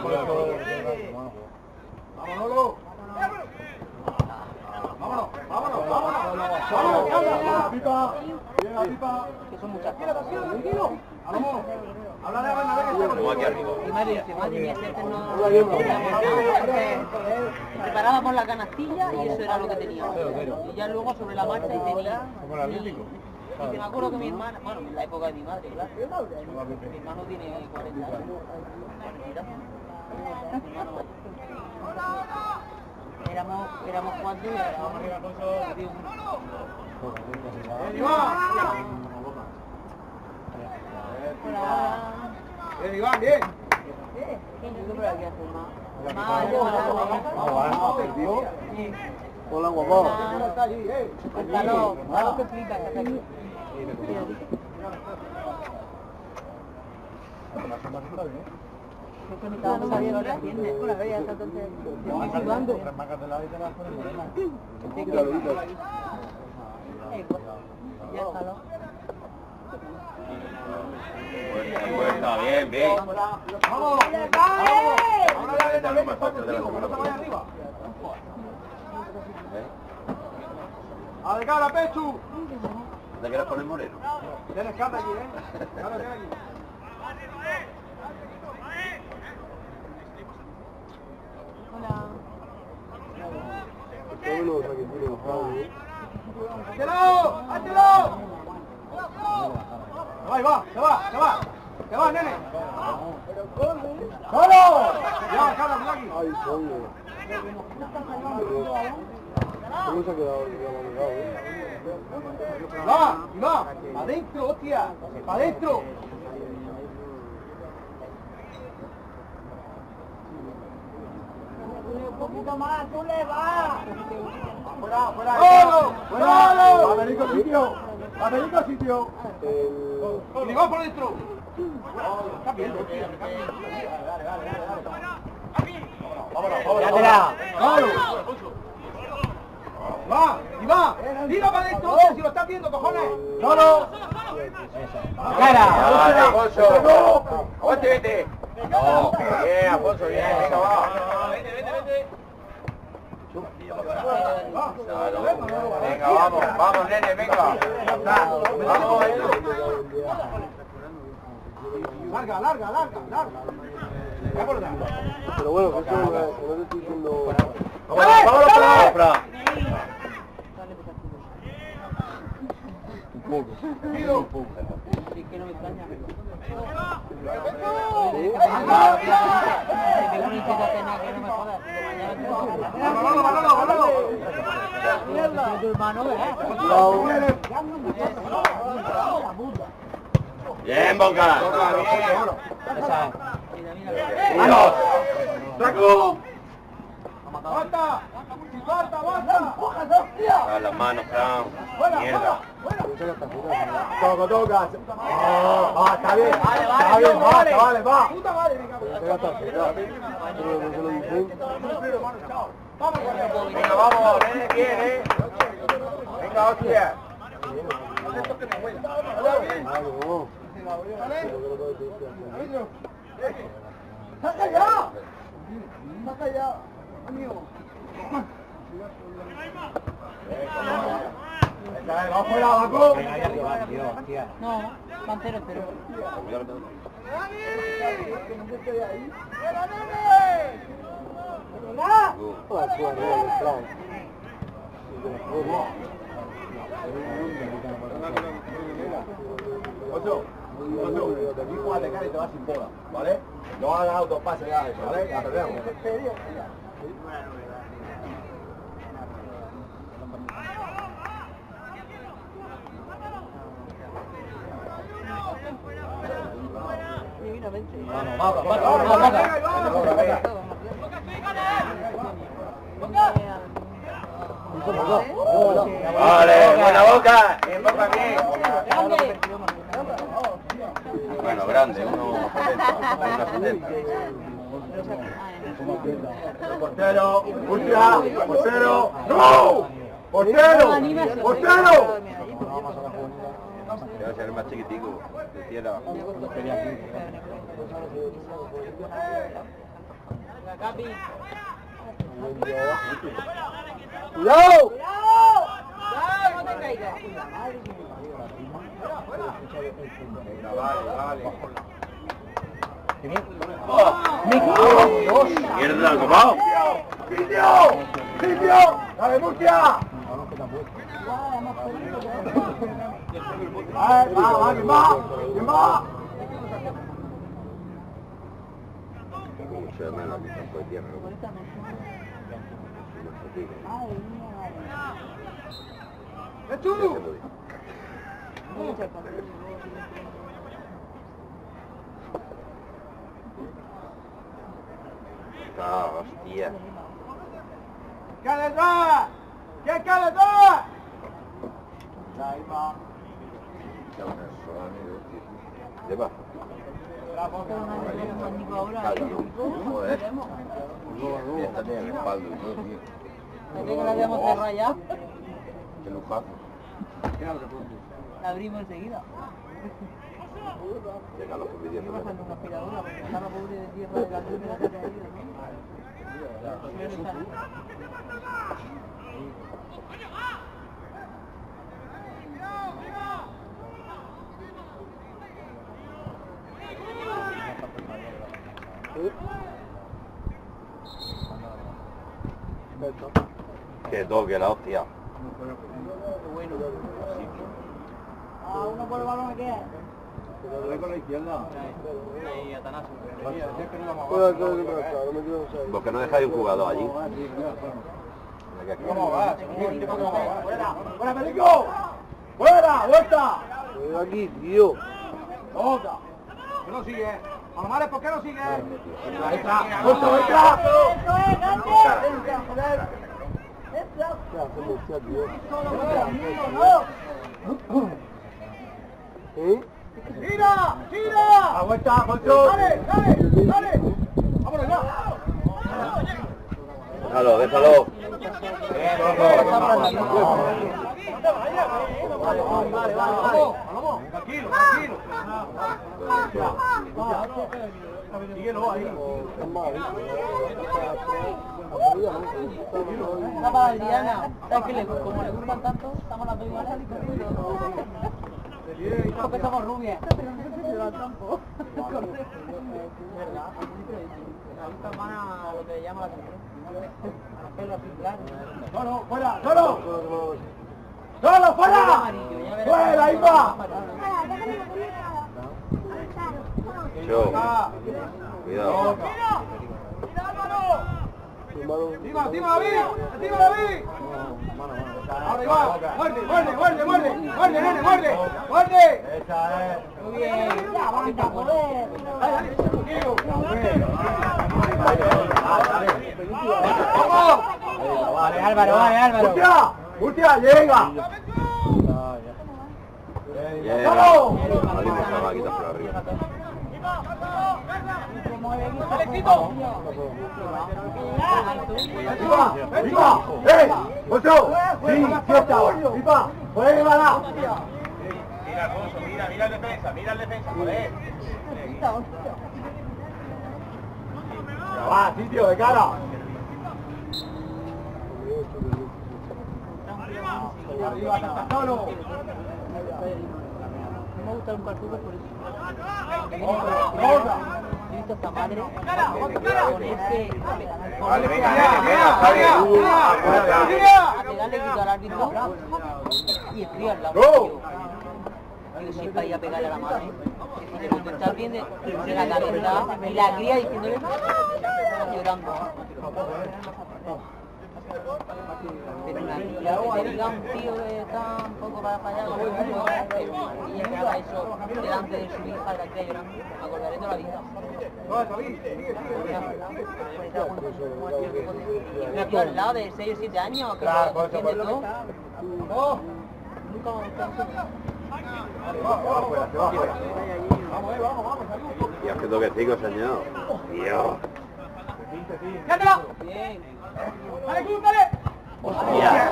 ¡Vámonos! ¡Vámonos! ¡Vámonos! ¡Vámonos! ¡Vámonos! ¡Pipa! ¡Bien la pipa! Que son muchas ¡Tranquilo, tranquilo! ¡Vamos! ¡Habla de Bernabé que estamos aquí arriba! Y madre dice, madre mía, si antes no... Preparábamos la canastilla y eso era lo que teníamos. Y ya luego sobre la marcha y tenía... Como el Atlético. Y que me acuerdo que mi hermana, bueno, en la época de mi madre, claro, mi hermano tiene cuarenta años. Mi hermano mayor. Éramos, éramos cuatro y éramos de un... ¡Bien, Iván, bien! Yo creo que hace más. Más, yo más. Hola, guapo. El calor, algo que flipa, que hace aquí. Es que mi casa no sabía lo que atiende. Bueno, ya está entonces... Estoy sudando. Ya está, ¿no? Pues está bien, bien. ¡Vamos! ¡Vamos! Ahora ya está bien, mejor contigo, no te vayas arriba. ¡A de cara, Pechu! ¿Te quieres poner moreno? Tienes cata allí, ¿eh? Cata tiene aquí. ¡Hátelo! ¡Hátelo! ¡Se va, ahí va! ¡Se va! ¡Se va! ¡Se va, nene! ¡Solo! ¡Ya, Carlos, mira aquí! ¡Ay, coño! ¿Cómo se ha quedado? ¡Va! ¡Y va! ¡Adentro, hostia! ¡Adentro! Un poquito más, tú le vas. ¡Fuera, fuera! ¡Solo! ¡Solo! ¡Abelico sitio! ¡Abelico sitio! ¡Y le va por dentro! ¡Está bien! ¡Vámonos, vámonos! ¡Yátela! ¡Vámonos! Tira para adentro, si lo estás viendo, cojones. Solo. ¡Cara! Dale, Alfonso. Aguante, vete. No, bien, Alfonso, bien. Venga, va. Vete, vete, vete. Venga, vamos, vamos, nene, venga. Vamos. Larga, larga, larga, larga. Pero bueno, que eso no te estoy diciendo... ¡Vamos, vámonos, Fra! Un poco. Un poco. Sí, que no me extraña. Bien, Boca. ¡Vamos! ¡Saco! ¡Basta! ¡Basta, basta! A las manos, Fran. Mierda. Toca, toca. Va, está bien. Está bien, va, chavales, va. Puta madre, venga. Venga, vamos, nene, bien, eh. Venga, hostia. ¡Saca ya! ¡Saca ya! Amigo. ¡Vamos fuera, Baco! No, van cero cero. Ocho, ocho, de aquí juegas de cara y te vas sin bola, ¿vale? No vas a dar dos pases ya, eso, ¿vale? La perdemos. Vamos, vamos, vamos, vamos. Vale, buena Boca. En Boca bien. Bueno, grande, uno setenta. Portero, Murcia, portero, ¡no! ¡Portero! ¡Portero! Debe ser más chiquitico. De tierra. ¡Cuidado! No te caigas. Vale, vale. ¡Mierda, copado! ¡Sitio! ¡Sitio! ¡Dale, Murcia! ¡Ay, va, va, quién va! ¿Quién va? Mucho de menos que campo de tierra. ¡Es chulo! Ah, hostia. ¿Qué detrás? ¿Quién queda detrás? Ahí va. Lleva. Joder. Esta tiene el espaldo y todo, tío. Parece que la habíamos cerrado ya. Qué lujazo. La abrimos enseguida. Llega los vídeos. Una aspiradora, porque está la pobre de tierra de la luz de la que ha caído, Qué toque la hostia. Ah, uno por el balón que es. Con la izquierda. Porque no dejáis un jugador allí. ¿Cómo va? ¡Fuera! ¡Fuera, Perico! ¡Fuera! ¡Vuelta! Estoy aquí, tío. ¡Otra! ¿Qué no sigue? Palomares, ¿por qué no sigue? Ahí está. ¡Vuelta, vuelta! ¡Tira! ¡Tira! ¡A vuelta, Poncho! ¡Dale, dale, dale! ¡Vámonos ya! Déjalo, déjalo. Vale, vale, vale, vale. Tranquilo, tranquilo. Síguelo ahí. Una para Adriana, ¿sabes qué? Le- Como le gustan tanto, estamos las dos iguales. Porque somos rubias. Van a lo que llama la atención. A los pelos así claros. ¡Solo, fuera! ¡Solo! ¡Solo, fuera! ¡Fuera, ahí va! Yo. Cuidado. ¡Encima, encima, David! ¡Encima, David! Ahora Iván, muerde, muerde, muerde, muerde, muerde, nene, muerde, muerde. Esa es. Muy bien. Ya, basta, joder. ¡Vamos! Vale, Álvaro, vale, Álvaro. ¡Hostia! ¡Hostia, llega! Bien. ¡Vamos! Alguien me va a quitar por arriba. ¡Viva! ¡Viva! ¡Eh! ¡Ocho! ¡Sí! ¡Siesta! ¡Viva! ¡Puede llevarla! Mira, Alfonso, mira, mira el defensa, mira el defensa, joder. ¡Va, sitio, de cara! ¡Arriba, Santa Solo! No me gusta un cartucho por eso. ¡Otra! He visto a esta madre ponerse Vale, venga, ¡Mira, venga, mira, venga. mira! a pegarle grito al árbitro y el frío al lado. ¡Go! Digo, si es para ir a pegarle a la madre. Que si te estás bien de, de la cabeza y la cría diciéndole llorando. Pero una cría que te diga un tío que está un poco para fallar, como yo, pero y que haga eso delante de su hija, la cría llorando, me acordaré toda la vida. Una tía al lado de seis o siete años, que Claro, lo por eso, entiende por eso. todo. Nunca me gustó. Vamos, vamos, vamos, Y es que toquecico, señor. Dios. Bien. ¡Dale, Cruz, dale! Hostia.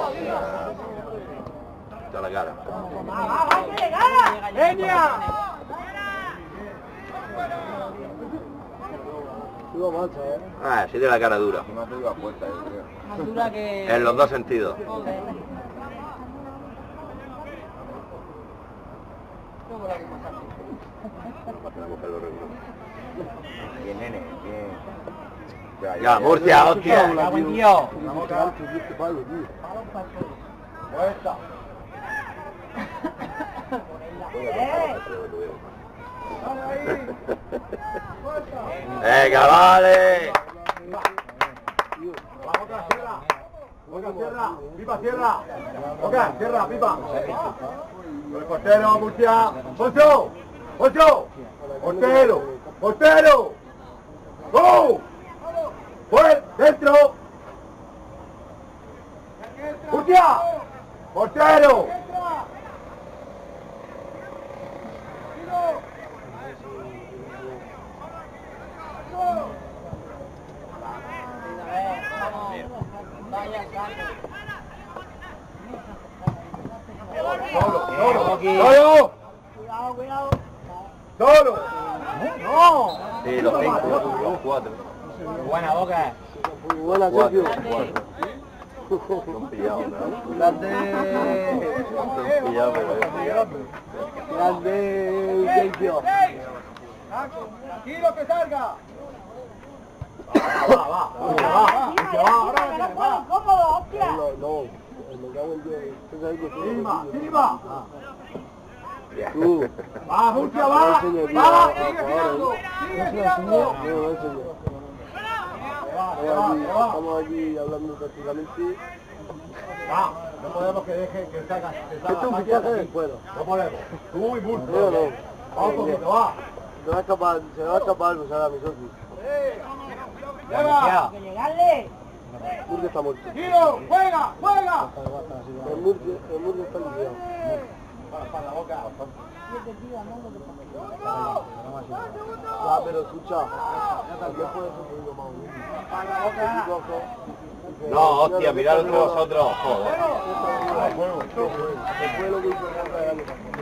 Está la cara. ¡Genia! Ah, sí, de la cara dura. Más dura que... En los dos sentidos. Joder. ¿Cómo la vimos así? La mujer lo reconoce. Bien, nene, bien. Ya, Murcia, hostia. Ya, buen tío. ¡Puesta! Venga, vale. ¡Vamos, otra, cierra! ¡Otra, cierra! ¡Pipa, cierra! ¡Otra, cierra, pipa! ¡El portero, Murcia! ¡Ocho! ¡Ocho! ¡Portero! ¡Portero! ¡Go! ¡Fuera! ¡Dentro! ¡Murcia! ¡Portero! ¡Solo! ¡Solo! ¡Solo! Cuidado, cuidado. ¡Solo! ¡No! Sí, los cinco, los cuatro. Buena Boca. Buena, Cuatro, cuatro. Son pillados, ¿no? Grande. Son pillados, pero... Grande, Sergio. Tranquilo que salga. Va, va, va, va, ahora va. ¿Cómo, hostia? No, me cago en Dios. Silva, Silva. Tú. Va, Murcia, va. Va, sigue tirando. Sigue tirando. Estamos aquí hablando prácticamente. Va, no podemos que deje que salga. Que salga Esto es un Murcia fichaje aquí. del pueblo. No podemos. Tú y Murcia. No, no. Va un poquito, va. Se va a escapar, se va a escapar, pues ahora mi socio. Lleva. Que llegarle. Murcia está muerto. Tiro, juega, juega. El Murcia, el Murcia está liquidado. Para la boca. Ya, pero escucha, ¿qué puede ser un poquito más humilde? Para la boca. Cojo, No, hostia, mirad entre vosotros. Joder. Después lo que hizo Rafa el año pasado.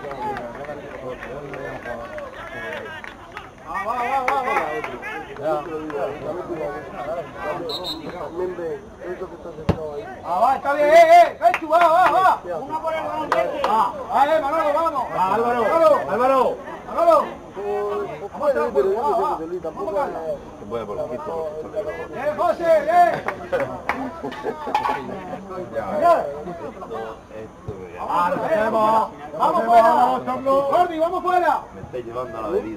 Va, va, va, va, va. También ve, eso que está sentado ahí. Ah, va, está bien, eh, eh, Pechu, va, va, va. Una por el baloncesto. Ah, va, eh, Manolo, vamos. Va, Álvaro, Álvaro. Manolo. Vamos a ver, pero yo no sé qué Luis tampoco. Se puede por poquito. Eh, José, eh. Ah, nos hacemos. Vamos fuera. Jordi, vamos fuera. Me estáis llevando a la bebida.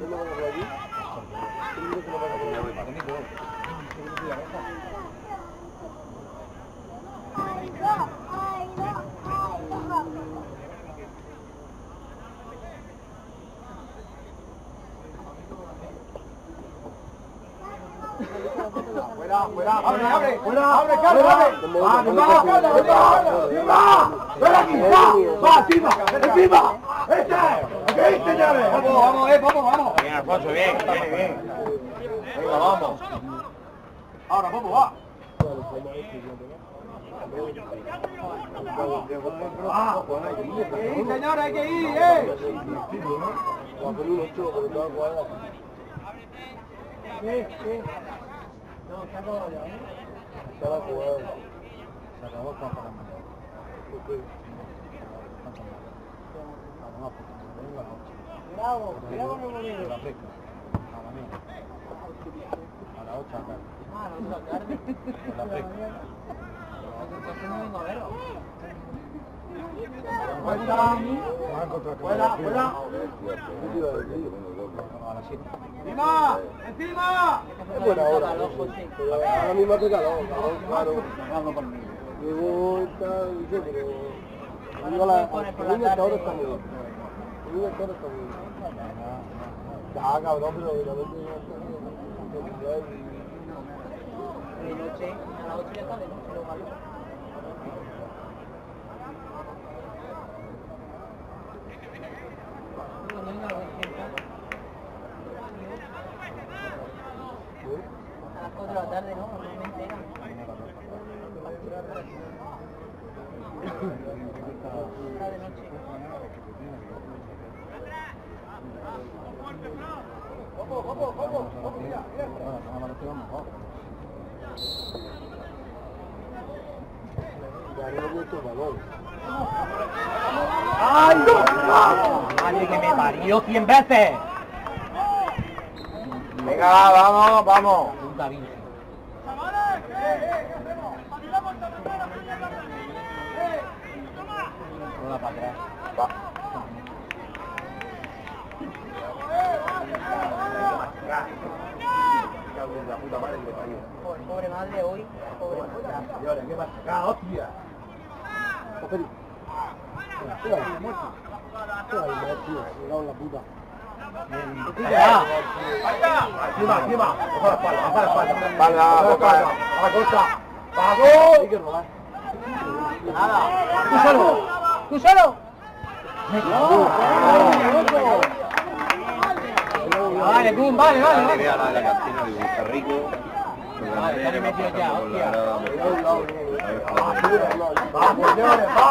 Fuera, fuera, abre, abre, fuera, abre, Carlos, abre. Va, va, va, ven aquí, va, va, encima, encima, este, aquí, señores. Vamos, vamos, eh, vamos, vamos. Bien, Alfonso, bien, bien, bien. Venga, vamos. Ahora, vamos, va. Ah, hay que ir, señores, hay que ir, eh. Va con un ocho, pero toda cuadra. Sí, sí. Ya la jugada. Se acabó el campo de mañana. Bravo, bravo, no me olvides. La fresca. A la mía. A las ocho acá. Ah, no, la tarde. La fresca. Entonces no vengo a verlo. Fuera, fuera, fuera. ¡Encima! ¡Encima! Es buena hora, pero ahora mismo hace calor, claro. Luego está, dice, pero... Digo, la niña hasta ahora está muy bien. La niña hasta ahora está muy bien. Ya, cabrón, pero obviamente no está bien. De noche, a las ocho ya está de noche, lo malo. A las cuatro de la tarde, ¿no? Normalmente era. Era de noche. ¡Vamos, vamos, vamos! ¡Vamos, mira, mira! Ya no me gusta el balón. ¡Ay, no! ¡Madre que me parió cien veces! Venga, vamos, vamos. Puta virgen. Roda para atrás. Va. Pobre madre hoy, pobre madre. Señores, ¿qué pasa acá, hostia? La puta. Encima, encima. Baja la espalda, baja la espalda. Espalda, boca. Baja costa. ¡Pago! Hay que robar. Nada. ¡Tú solo! ¡Tú solo! Vale, pum, vale, vale, La vale. idea la de la cantina de un rico. Vale, está metido ya, hostia. ¡Vamos, señores, va!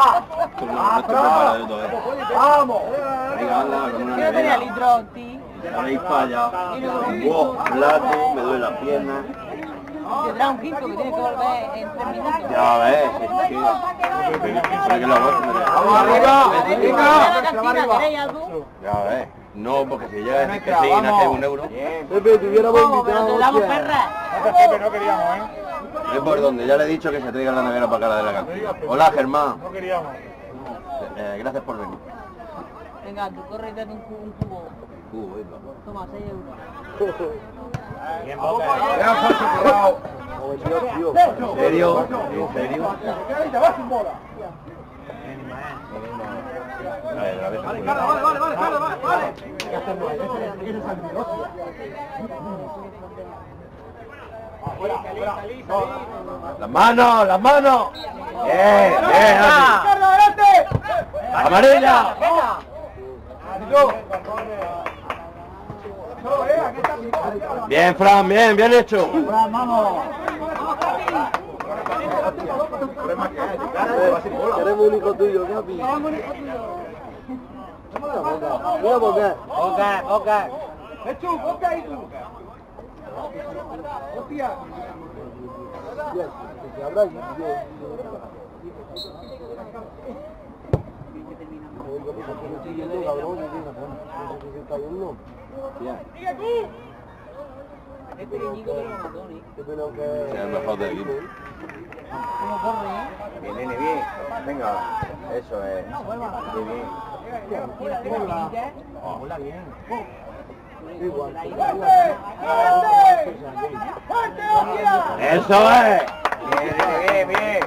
¡Vamos! Venga, anda, con una Yo no tenía nevera. litro, ti. Ahí falla. Wow, plato, me duele la pierna. Tendrá un quinto que tiene que volver en tres minutos. Ya ves, es que... Pero que la voz me ¡Vamos arriba! ¡Venga! ¿Queréis algo? Ya ves. No, porque si llega a decir que sí, nace un euro. Pepe, te hubiéramos ¿Cómo? Pero invitado. te damos hostia. perra. Pepe, no queríamos, ¿eh? Es por donde, ya le he dicho que se traiga la nevera para acá la de la cantina. Hola, Germán. No queríamos. Eh, gracias por venir. Venga, tú corre y date un cubo. Un cubo. Uh, venga. Toma, seis euros. Bien, Boca. Ya, Alfonso, cuidado. Como el tío, tío. ¿En serio? ¿En serio? Te vas sin bola. Vale, la vez Vale, Carla, vale, vale, vale, Carla, vale, vale. Fuera, fuera. ¡Las manos! ¡Las manos! ¡Bien! ¡Bien! Nati. ¡Carla, adelante! ¡Amarilla! ¡Venga! Bien, Fran, bien, bien hecho. ¡Vamos! Queremos un hijo tuyo, Capi. Mira por qué. Boca, boca. Hecho, boca y tú. Hostia. Bien, que habrá yo. Este que Ñico te lo mató, ¿no? Es el mejor del equipo. ¿Cómo corre, eh? Bien, nene, bien. Venga, eso es. Bien, bien. Mira, tengo que quitar. Hola, bien. ¡Eso es! Bien, nene, bien, bien.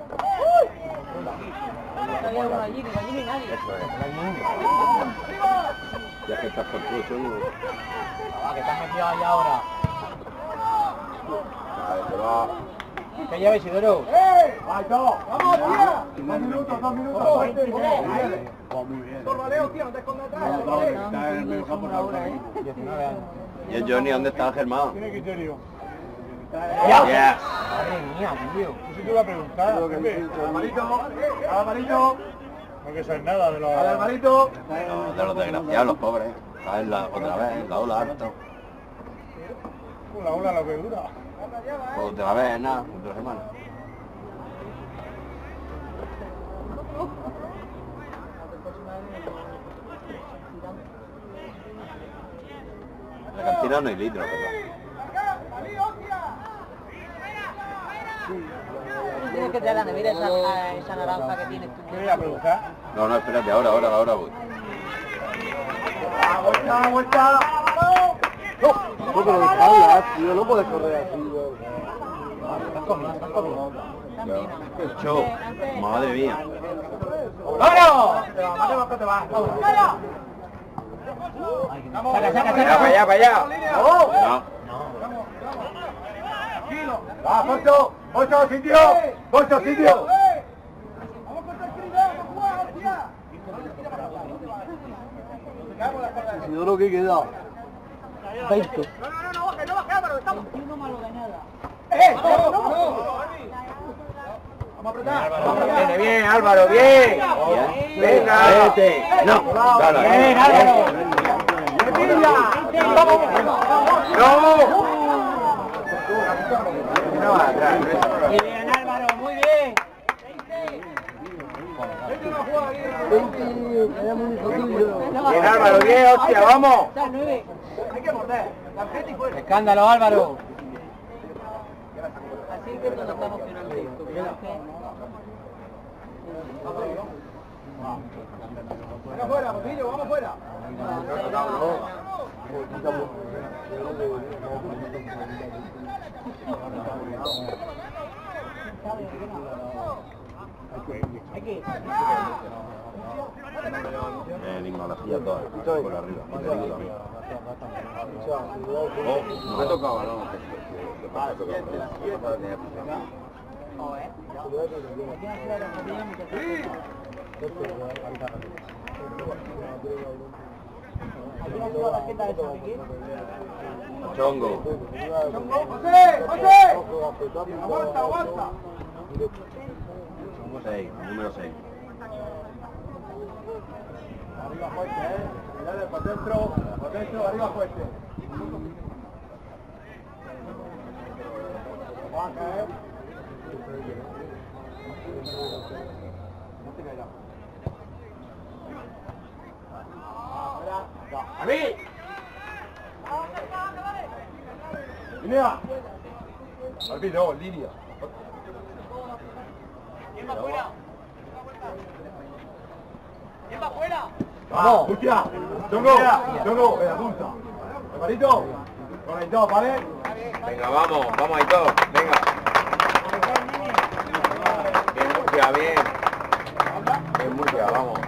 Había uno allí, digo, allí no hay nadie. Eso es. Ya que estás por tu chulo. Va, que estás metido ahí ahora. Vale, se va. ¿Qué lleva Isidoro? ¡Vamos, tía! Dos minutos, dos minutos. Muy bien. Leo, tío, no te escondas atrás. Está en el medio campo diecinueve años. ¿Y el Johnny dónde está el Germán? Tiene criterio. ¡Ya! Madre mía, tío. Eso te iba a preguntar. Alvarito, Alvarito. No que sabes nada de los... Alvarito. De los desgraciados, los pobres. Caen la, otra vez, la ola harto. La ola lo que dura. Pues otra vez, nada, otra semana. La cantidad no hay litros, ¿verdad? Tienes que traer la nevera esa, esa naranja que tienes tú. ¿Qué voy a preguntar? No, no, espérate, ahora, ahora, ahora voy. ¡Vuelta, vuelta! No, no puedo dejarla, tío, no puedes correr así, Cho, madre mía. ¡Vámonos! ¡Vamos, que te vas! ¡Vamos! Saca, saca, Para allá, saca. para allá, para allá. No. ¡Va, Poncho! ¡Poncho, sitio! ¡Poncho, sitio! ¡Vamos con tranquilidad! ¡Vamos a jugar, hostia! Isidoro, ¿qué queda? veinte. No, no, no, no baje, no baje, Álvaro, estamos. veintiuno malo de nada. ¡Eh! ¡No, no! Vamos a apretar. Viene bien, Álvaro, bien. Venga. Vete. No, dale. Bien, Álvaro. No. No va atrás. Muy bien, Álvaro, muy bien. Bien, Álvaro, bien, hostia, vamos. Está nueve. Hay que morder. La gente y fuera. Escándalo, Álvaro. Así es que nos está emocionando esto. Vamos fuera, Botillo, vamos fuera. Enigma, la silla toda, por arriba. Y te digo también. Oh, no me tocaba, no. ¿Qué pasa? Chongo. ¡José! ¡José! ¡Aguanta, aguanta! seis, número seis. Arriba fuerte, ¿eh? Mirad, por dentro, por dentro, arriba fuerte. Baja, ¿eh? No te caerás. ¡A mí! ¡Línea! Olvido, línea. ¿Quién va afuera? ¿Quién va afuera? ¡Vamos! ¡Hostia! ¡Chongo! ¡Chongo! ¡En la punta! ¡Alvarito! Con ahí todos, ¿vale? Venga, vamos, vamos ahí todos. Venga. Bien, Murcia, bien. Bien, Murcia, vamos.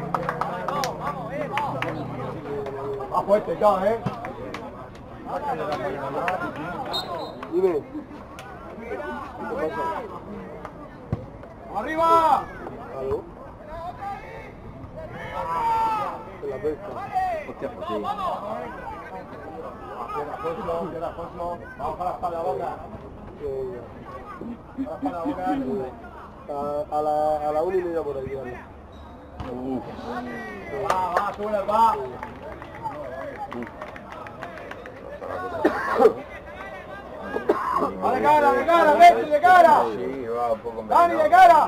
Más fuerte ya, ¿eh? Dime. ¡Arriba! ¿Algo? En la pesca. Hostia, pues sí. Queda Foslo, queda Foslo. Vamos para la espalda, boca. Eh, A, a la, a la una y media por ahí, ¿vale? Uf. Va, va, sube, va. Va de cara, de cara, Messi, de cara. Sí, va un poco Dani, de cara.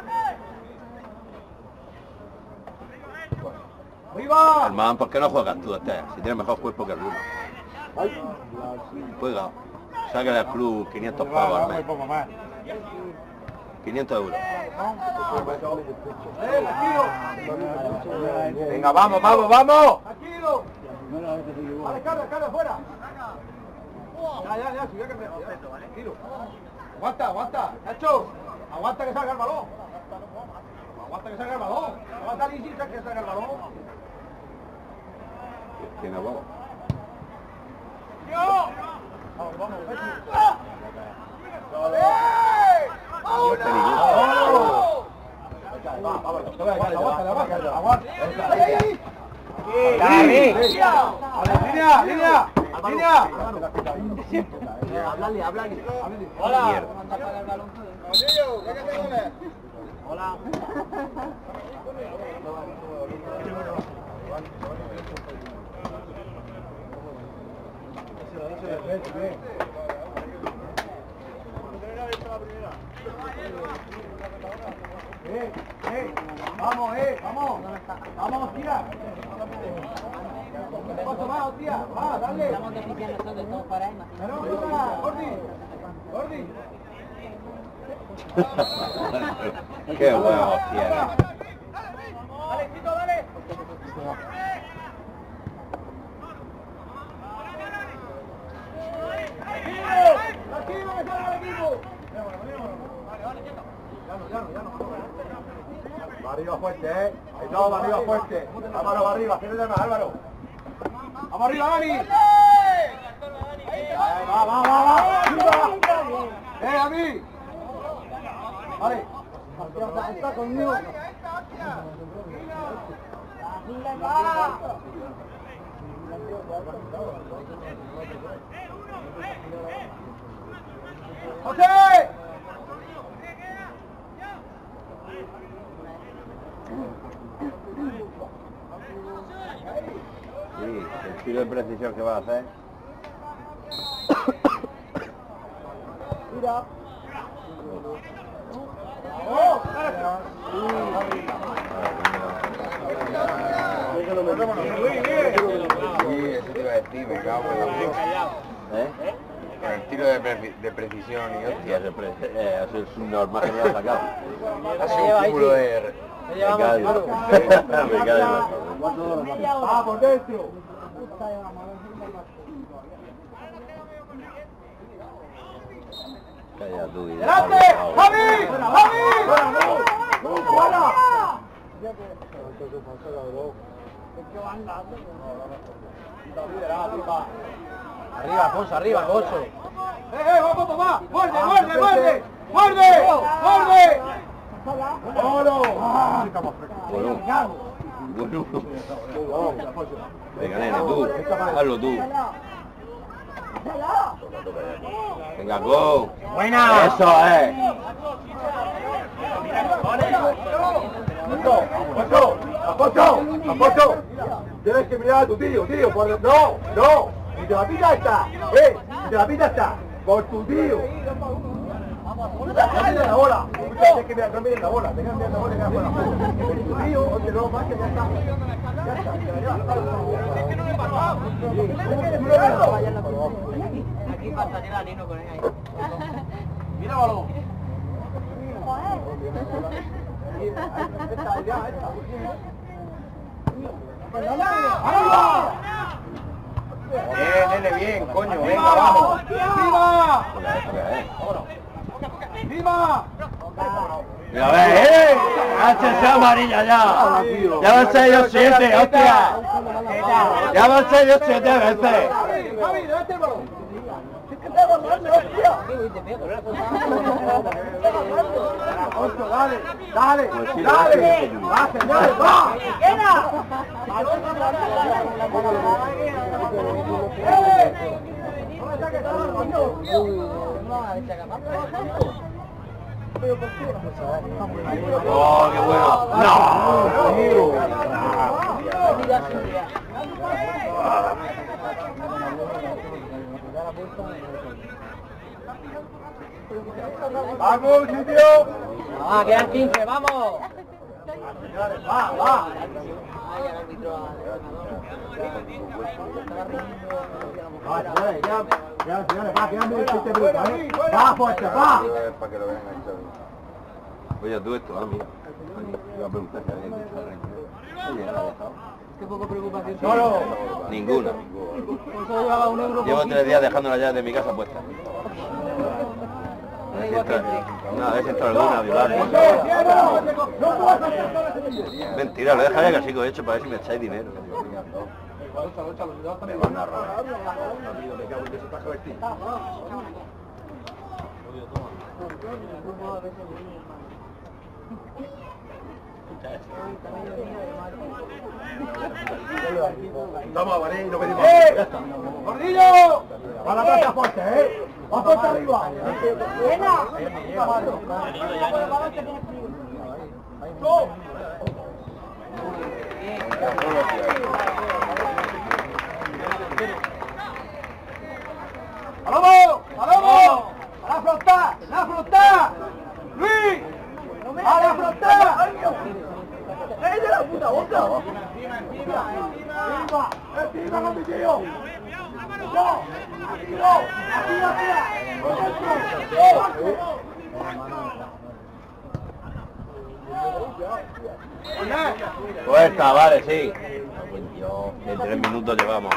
¡Viva! Hermano, ¿por qué no juegas tú este? Si tienes mejor cuerpo que el Bruno. Juega. Sácale al club quinientos pavos al mes. quinientos euros. Venga, vamos, vamos, vamos. Tranquilo. Vale, cara, cara, fuera. Ya, ya, ya, si ya que me... Tranquilo. Aguanta, aguanta. Nacho, aguanta que salga el balón. Aguanta que salga el balón. Aguanta Lisi que salga el balón. Tiene bola. Vamos, vamos, ¡Línea, línea! ¡Línea! Háblale, háblale. ¡Hola! Hola. Eh, eh, vamos, eh, vamos, vamos, tía. Paso más, tía, va, dale. Estamos deficientes nosotros todos para él. Pero, venga, Gordi, Gordi. Qué bueno, hostia. Dale, Tito, dale. Tranquilo, que salga el equipo. Va arriba fuerte, eh. Ahí no, va arriba fuerte. Álvaro, va arriba, cierre más, Álvaro. Vamos arriba, Dani. Va, va, va, va. Eh, a mí. Vale. Está conmigo. ¡José! Sí, el tiro de precisión que va a hacer. Mira. ¡Oh! Sí, eso te iba a decir, me cago en la puta. ¿Eh? Con el tiro de, pre de precisión y hostia. Eso es, eh, eso es un normal que me lo ha sacado. Ha sido un cúmulo de... Becario. Becario. ¡Ah, por dentro! Calla tú y ¡Delante! ¡Javi! ¡Javi! ¡Buena! Arriba, Alfonso, arriba, Alfonso. ¡Eh, eh, vamos, papá! ¡Muerde, muerde, muerde! ¡Muerde! ¡Muerde! ¡Oro! Bueno. Bueno. Venga, nene, tú. Hazlo tú. Venga, go. Buena. Eso es. ¡Apocho! ¡Apocho! ¡Apocho! Tienes que mirar a tu tío, tío. Por... ¡No! ¡No! ¡Ni te la pita está! ¡Eh! ¡Ni te la pita está! ¡Por tu tío! ¡No miren la bola! Tienes que mirar, no miren la bola. Dejan de mirar la bola y mirar la bola. Por tu tío, oye, no, más que ya está. Ya está. Es que no me he pasado. Aquí pasa a Nino con él ahí. Mira, balón. Esta, ya, esta. ¡Arriba! Bien, nene, bien, coño, venga, vamos. ¡Viva! ¡Viva! Mira, a ver, ¡eh! ¡Háchese amarilla ya! ¡Ya van a ser yo siete, hostia! ¡Ya van a ser yo siete veces! ¡Javi, levante el balón! ¡Es que te volando, hostia! ¡Ocho, dale! ¡Dale! ¡Dale! ¡Va, señores, va! ¡Queda! ¡Oh, qué bueno! ¡No! ¡Vamos, sitio! Ah, quedan quince, vamos. ¡Va, va! Va, señores, ya, ya, señores, va, quedan veinte minutos, ¿eh? ¡Va, fuerte, va! Para que lo vean ahí, ¿sabes? Oye, tú esto, ah, mira. Iba a preguntar si había dicho algo. Qué poco preocupación. ¡Solo! Ninguna. Solo llevaba un euro. Llevo tres días dejando la llave de mi casa puesta. A ver si entra, no, a ver si entra alguna a violarme. Mentira, lo dejaré que así que he hecho para ver si me echáis dinero. Me van a robar. Toma, vale, no pedimos. ¡Eh! ¡Gordillo! ¡Va la plaza fuerte, eh! ¡Va fuerte arriba! ¡Vamos! ¡Vamos! ¡A la frontal! ¡A la frontal! ¡Luis! ¡A la frontal! ¡Ey de la puta boca! ¡Encima! ¡Encima! ¡Encima con mi tío! ¡No! ¡Aquí no! ¡Aquí, aquí! Pues está, vale, sí. Dios, en tres minutos llevamos.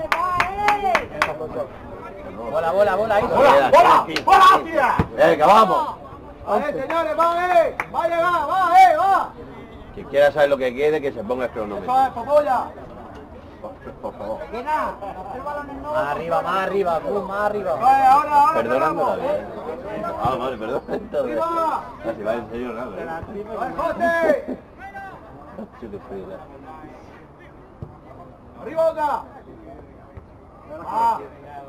Bola, bola, bola, ahí. ¡Bola! ¡Bola! ¡Bola hacia! Venga, vamos. ¡Vale, señores! ¡Va, eh! ¡Va a llegar! ¡Va, eh! ¡Va! Quien quiera saber lo que quiere, que se ponga el cronómetro. ¡Eso es, popolla! Por, por favor. Más arriba, más arriba, pum, más arriba. Vale, ahora, ahora Perdonando la empezamos. vida. Ah, vale, perdón. Entonces, ¡Arriba! casi va en serio nada, ¿eh? ¡Vale, José! Sí, qué frío, ¿eh? ¡Arriba otra! ¡Ah!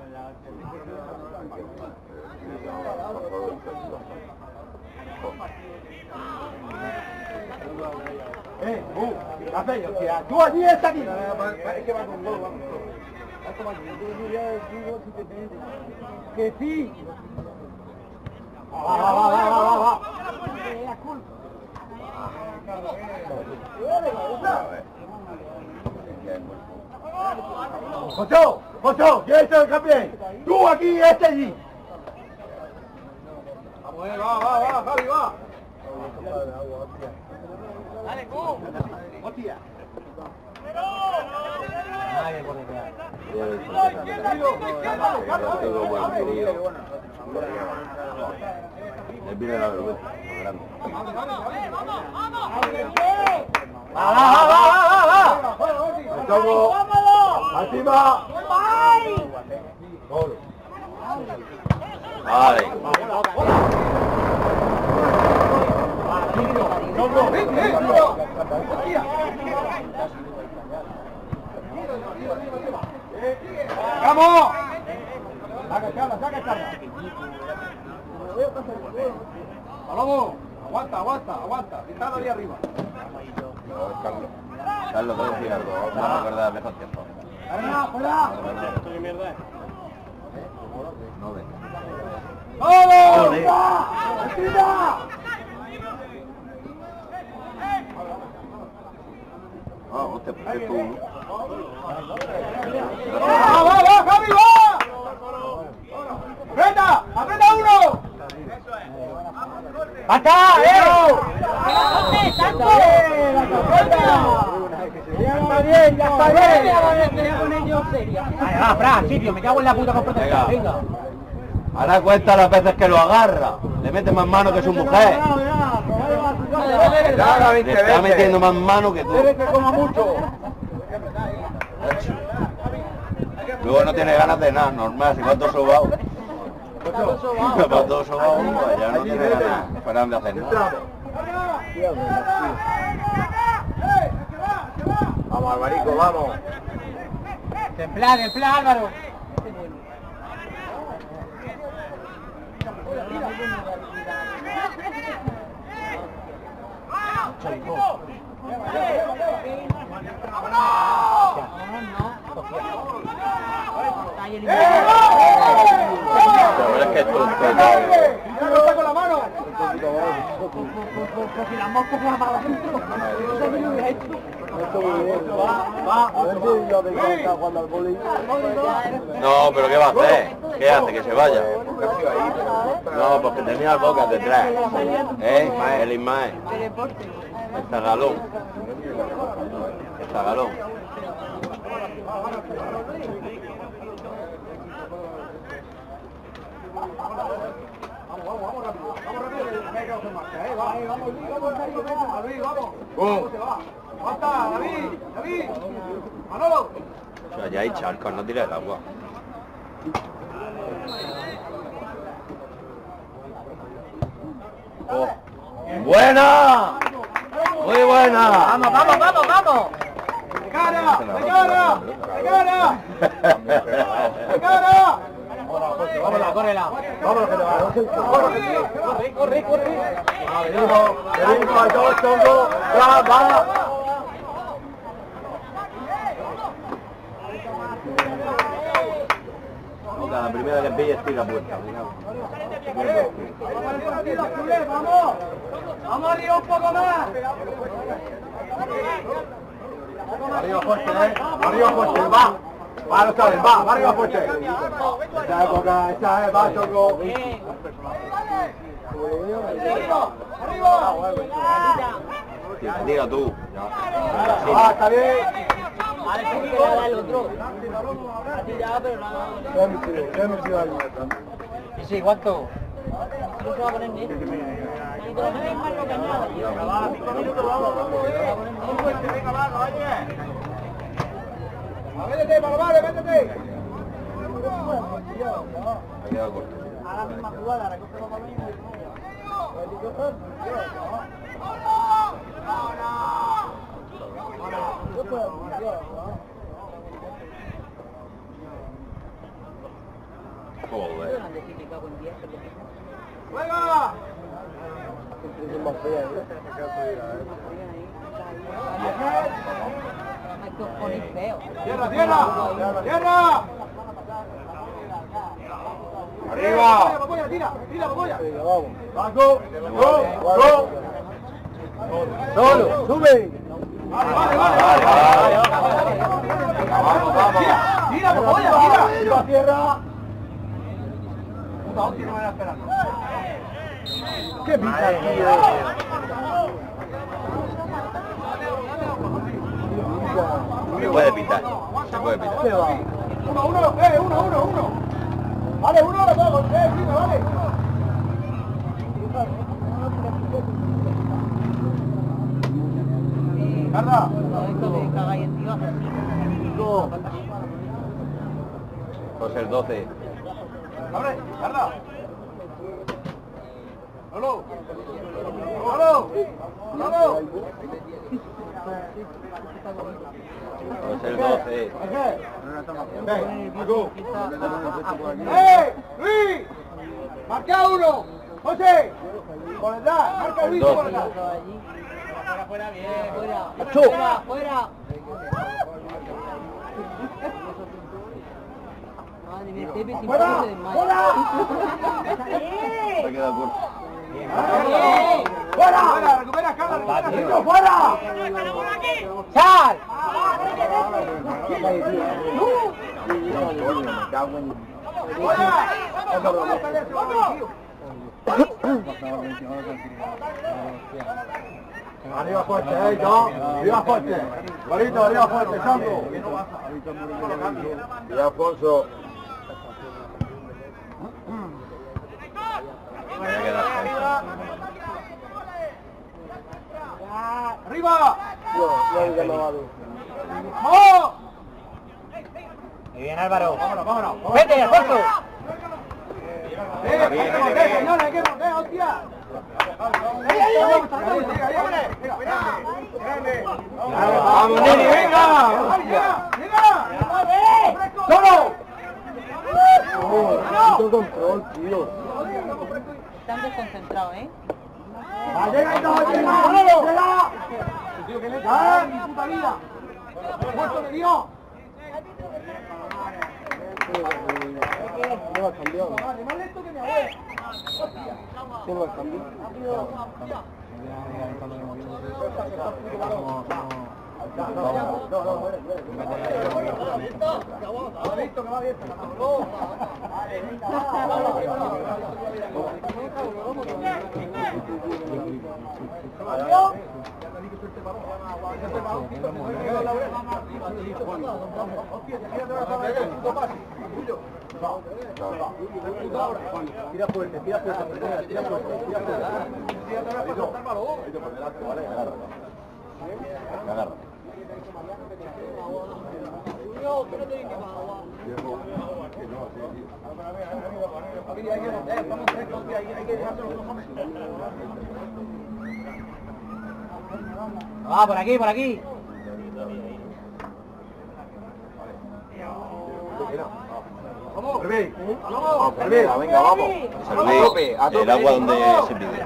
¡Eh! ¡Uh! ¿Qué haces, hostia? ¡Tú allí, está aquí! Es que va con gol, vamos. ¡Que sí! ¡Va, va, va, va, va, va! ¡Jocho! ¡Jocho! ¿Quién es el campeón? ¡Tú aquí, este allí! Vamos, eh, va, va, va, Javi, va. Dale, tú. Hostia. Nadie por detrás. Tengo buen frío. Él viene la vergüenza, lo grande. ¡Va, va, va, va, va, va! ¡Tomo! ¡Arriba! ¡Gol! Vale. ¡Vamos! ¡Saca charla, saca charla! ¡Vamos! Aguanta, aguanta, aguanta. Está ahí arriba. No, Carlos. Carlos, te voy a decir algo. Vamos a recordar mejor tiempo. ¡Fuera, fuera! ¿Esto qué mierda es? No ve. ¡Vamos! ¡Va! ¡Encima! Ah, hostia, pues es tú. ¡Va, va, va, Javi, va! ¡Aprieta! ¡Aprieta uno! ¡Basta! ¡Eh! ¡Ya está bien, ya está bien! Vale, va, Fran, sitio, me cago en la puta competencia. Venga. Ahora cuenta las veces que lo agarra. Le mete más mano que su mujer. Le está metiendo más mano que tú. Debe que coma mucho. Luego no tiene ganas de nada, normal, si va todo sobao. Va todo sobao, pues ya no tiene ganas Fernández de hacer nada. Vamos, Alvarico, vamos. En plan, en plan, Álvaro. Pero es que esto es con la mano! Si las moscas se van para adentro, no sé qué lo hubiera hecho. No, pero ¿qué va a hacer? ¿Qué hace? ¿Que se vaya? No, porque tenía el Boca detrás. ¿Eh? El Ismael. El Zagalón. El Zagalón. O sea, ya hay charcos, no tires el agua. Oh. ¡Buena! ¡Muy buena! ¡Vamos, vamos, vamos, vamos! ¡De cara! ¡De cara! ¡De cara! ¡De cara! Vámonos, córrela. Vámonos que te va. Corre, corre, corre. Venimos, venimos, hay dos chongos. ¡Va, va! La primera que pille estira puerta. ¡Vamos! ¡Vamos arriba un poco más! Arriba fuerte, eh. Arriba fuerte, va. Va, no sabes, va, va arriba fuerte. Esa época, esa es, va, chongo. ¡Arriba! ¡Arriba! Diga tú. ¡Ah, está bien! Vale, sí, que le da el otro. Ha tirado, pero no ha dado. ¿Qué hemos sido? ¿Qué hemos sido ahí? ¿Y sí, cuánto? No se va a poner ni esto. Y todo lo mismo lo que nada. ¡Métete, Palomares, métete! Ha quedado corto. A la misma jugada, recoge los balones. Joder. ¡Juega! Hay que poner feo. ¡Tierra, tierra! ¡Tierra! ¡Arriba! ¡Tira, tira, tira, Papoya! ¡Va, go! ¡Go! ¡Go! ¡Solo! ¡Sube! ¡Vale, vale, vale! ¡Vamos, vamos! ¡Tira, tira, Papoya, tira! ¡Tira, tierra! Puta hostia, no me voy a esperar. ¡Qué pizza, Se puede pitar. Se puede pitar. Uno, uno, eh, uno, uno, uno. Vale, uno lo tengo, eh, sí, vale. Carla. Esto de cagáis en tío. José el doce. Abre, Carla. ¡Halo! ¡Halo! ¡Halo! José el doce. ¡Ven! ¡Go! ¡Eh! ¡Luis! ¡Marca uno! ¡José! ¡Con el da! ¡Marca Luis con el da! Fuera, fuera, bien. Fuera, Chu. fuera, fuera. Madre mía, Tepe, si ¡Fuera! no se desmaya. ¡Fuera! Se queda corto. ¡Fuera! ¡Fuera! ¡Recupera, Carla! ¡Niño, fuera! ¡Sal! Arriba fuerte, eh, John. Arriba fuerte. Bonito, arriba fuerte, Santo. Y Alfonso. Me voy a quedar ¡Arriba! ¡Vamos! Muy bien, Álvaro. Vámonos, vámonos. ¡Vete, Alfonso! ¡Eh, hay que morder, señores, hay que morder, hostia! ¡Vamos, Nini, venga! ¡Venga! ¡Venga! ¡Solo! Qué control, tío. Están desconcentrados, ¿eh? ¡Llega y todo! ¡Llega! ¡Llega! vida! ¡Puesto de Dios! No va a cambiar. Más lento que mi abuela. ¿Qué no va a cambiar? Listo, que va bien. Tira fuerte, tira fuerte, tira fuerte, tira fuerte. Agarra. Ah, por aquí, por aquí. ¡Vamos! Revés. ¡Vamos! Venga, venga, vamos. Luis, el agua donde se pide.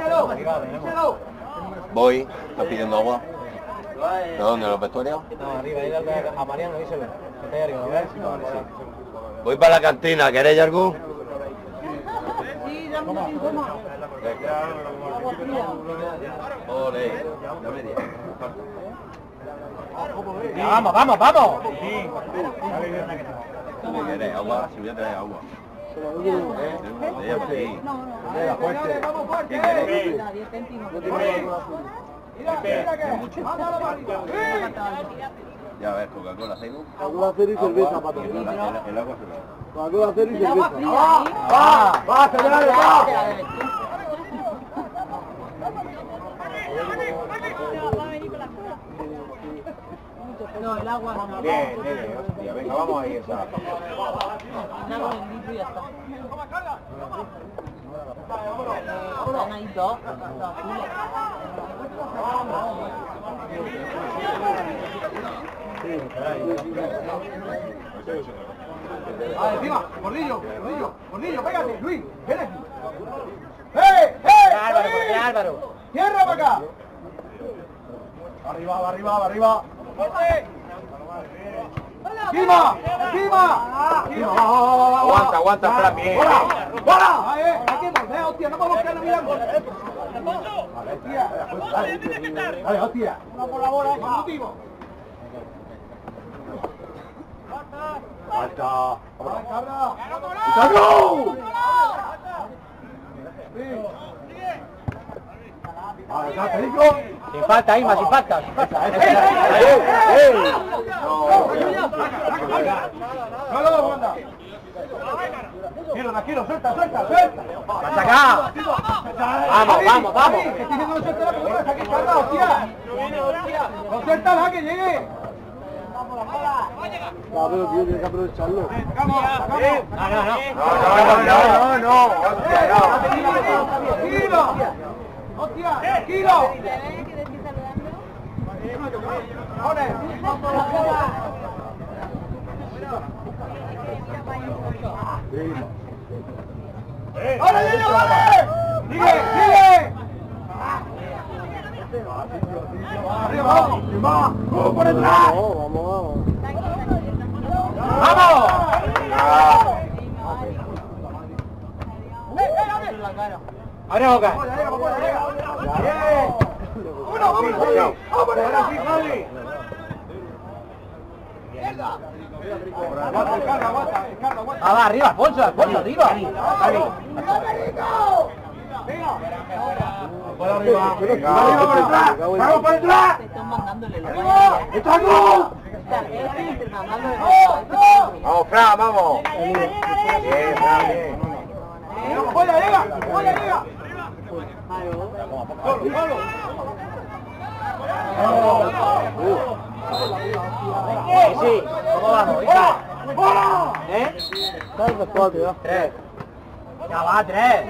Voy, está pidiendo agua. ¿De dónde? ¿Los vestuarios? No, arriba, ahí a Mariano, ahí se ve. Está ahí arriba, ¿ves? Voy para la cantina, ¿queréis algo? Sí, dame una toma. Agua fría. Ole, dame diez. Vamos, vamos, vamos. ¿Qué queréis? Agua, si voy a traer agua. Ella por ahí. No, no, Venga, fuerte. ¿Qué queréis? la diez céntimos. Ya ves, Coca-Cola, ¿cero? Coca-Cola cero y cerveza para todos. El agua se ve. Coca-Cola cero y El agua cerveza. fría ahí. ¡Va! ¡Va, señores, va! No, el agua no. Bien, nene, hostia, venga, vamos ahí, esa. El agua del litro y ya está. Están ahí dos, dos azules. ¡Ah, encima! ¡Gordillo! ¡Gordillo! ¡Gordillo! ¡Pégate! ¡Luis! ¡Ven aquí! ¡Eh! ¡Eh! Álvaro, Luis! ¿qué Álvaro? ¡Tierra para acá! ¡Arriba, va arriba, va arriba! ¡Encima! ¡Encima! ¡Encima! Aguanta, aguanta, Fran, bien. ¡Hola! ¡Hola! ¡Eh! ¡Hay que morder, hostia! ¡No podemos quedarnos mirando! ¡Vale, hostia! ¡Dale! ¡Dale, hostia! ¡Una por la bola! ¡Vamos, motivo! Falta. ¡Vale, cabra! ¡Salud! ¡Vale, acá, Perico! Sin falta, Isma, sin falta, sin falta. ¡Suéltalo, Wanda! Tranquilo, tranquilo, suelta, suelta, suelta. ¡Pasa acá! Vamos, vamos, vamos. Que estoy diciendo no suelta la pelota, está aquí carga, hostia. No suéltala, que llegue. Cabrón, tío, tienes que aprovecharlo. Vamos, vamos. No, no, no. No, no, no, no. Hostia, no. Tranquilo. Hostia, tranquilo. Joder. ¡Ahora, niño, vale! ¡Sigue, sigue! ¡Arriba, vamos! ¡Va! ¡Vamos por detrás! Vamos, vamos, vamos. ¡Vamos! ¡Abre la boca! ¡Bien! ¡Uno, vamos, Javi! ¡Vamos, ahora sí, Javi! Aguanta, Ricardo, aguanta, Ricardo, aguanta. Ah, va, arriba, Alfonso, Alfonso, arriba. ¡Por arriba! ¡Arriba por detrás! ¡Vamos por detrás! Te están mandándole los ¡Arriba! ¡Está tú! Vamos, Fran, vamos. Bien, Fran, bien. ¡Polla, llega! ¡Polla, llega! ¡Solo, solo! Sí, sí. ¿Cómo vamos, hija? ¡Hola! ¿Eh? Salve, cuatro, ya. Tres. Ya va, tres.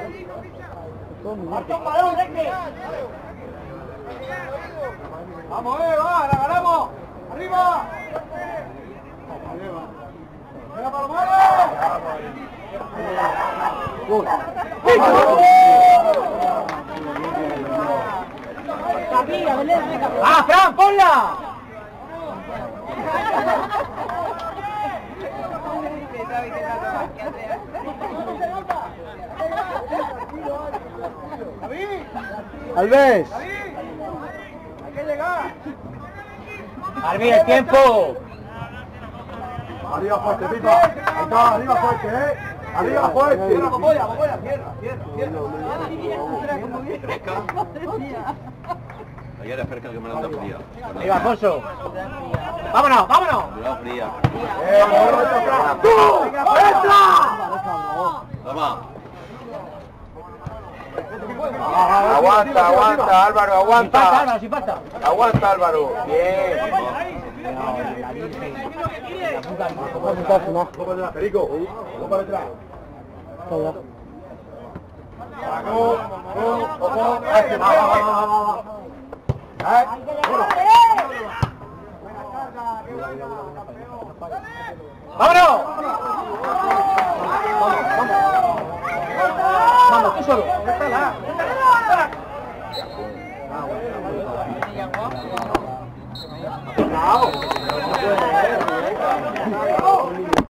¡Vamos, eh! ¡Va! ¡La ganamos! ¡Arriba! ¡Venga, Palomaro! ¡Ah, Fran, ponla! Alves. Hay que llegar. Arbi, el tiempo. Arriba fuerte, Pipa. Ahí está, arriba fuerte, ¿eh? Arriba fuerte. Cierra, Boboya, Boboya, cierra, cierra, cierra. Ayer es cerca que me lo han dado fría. Arriba, Alfonso. Vámonos, vámonos. Cuidado fría. ¡Eh, ¡tú! ¡Entra! Toma. Aguanta, aguanta, Álvaro, Sin falta, aguanta. Álvaro, sin falta. Aguanta, Álvaro. Bien. Vamos para atrás, Perico. Vamos para atrás. Ojo, ojo. Este, va, va, va, va, va. ¿Eh? ¡Vámonos! Vamos, tú solo. Bravo.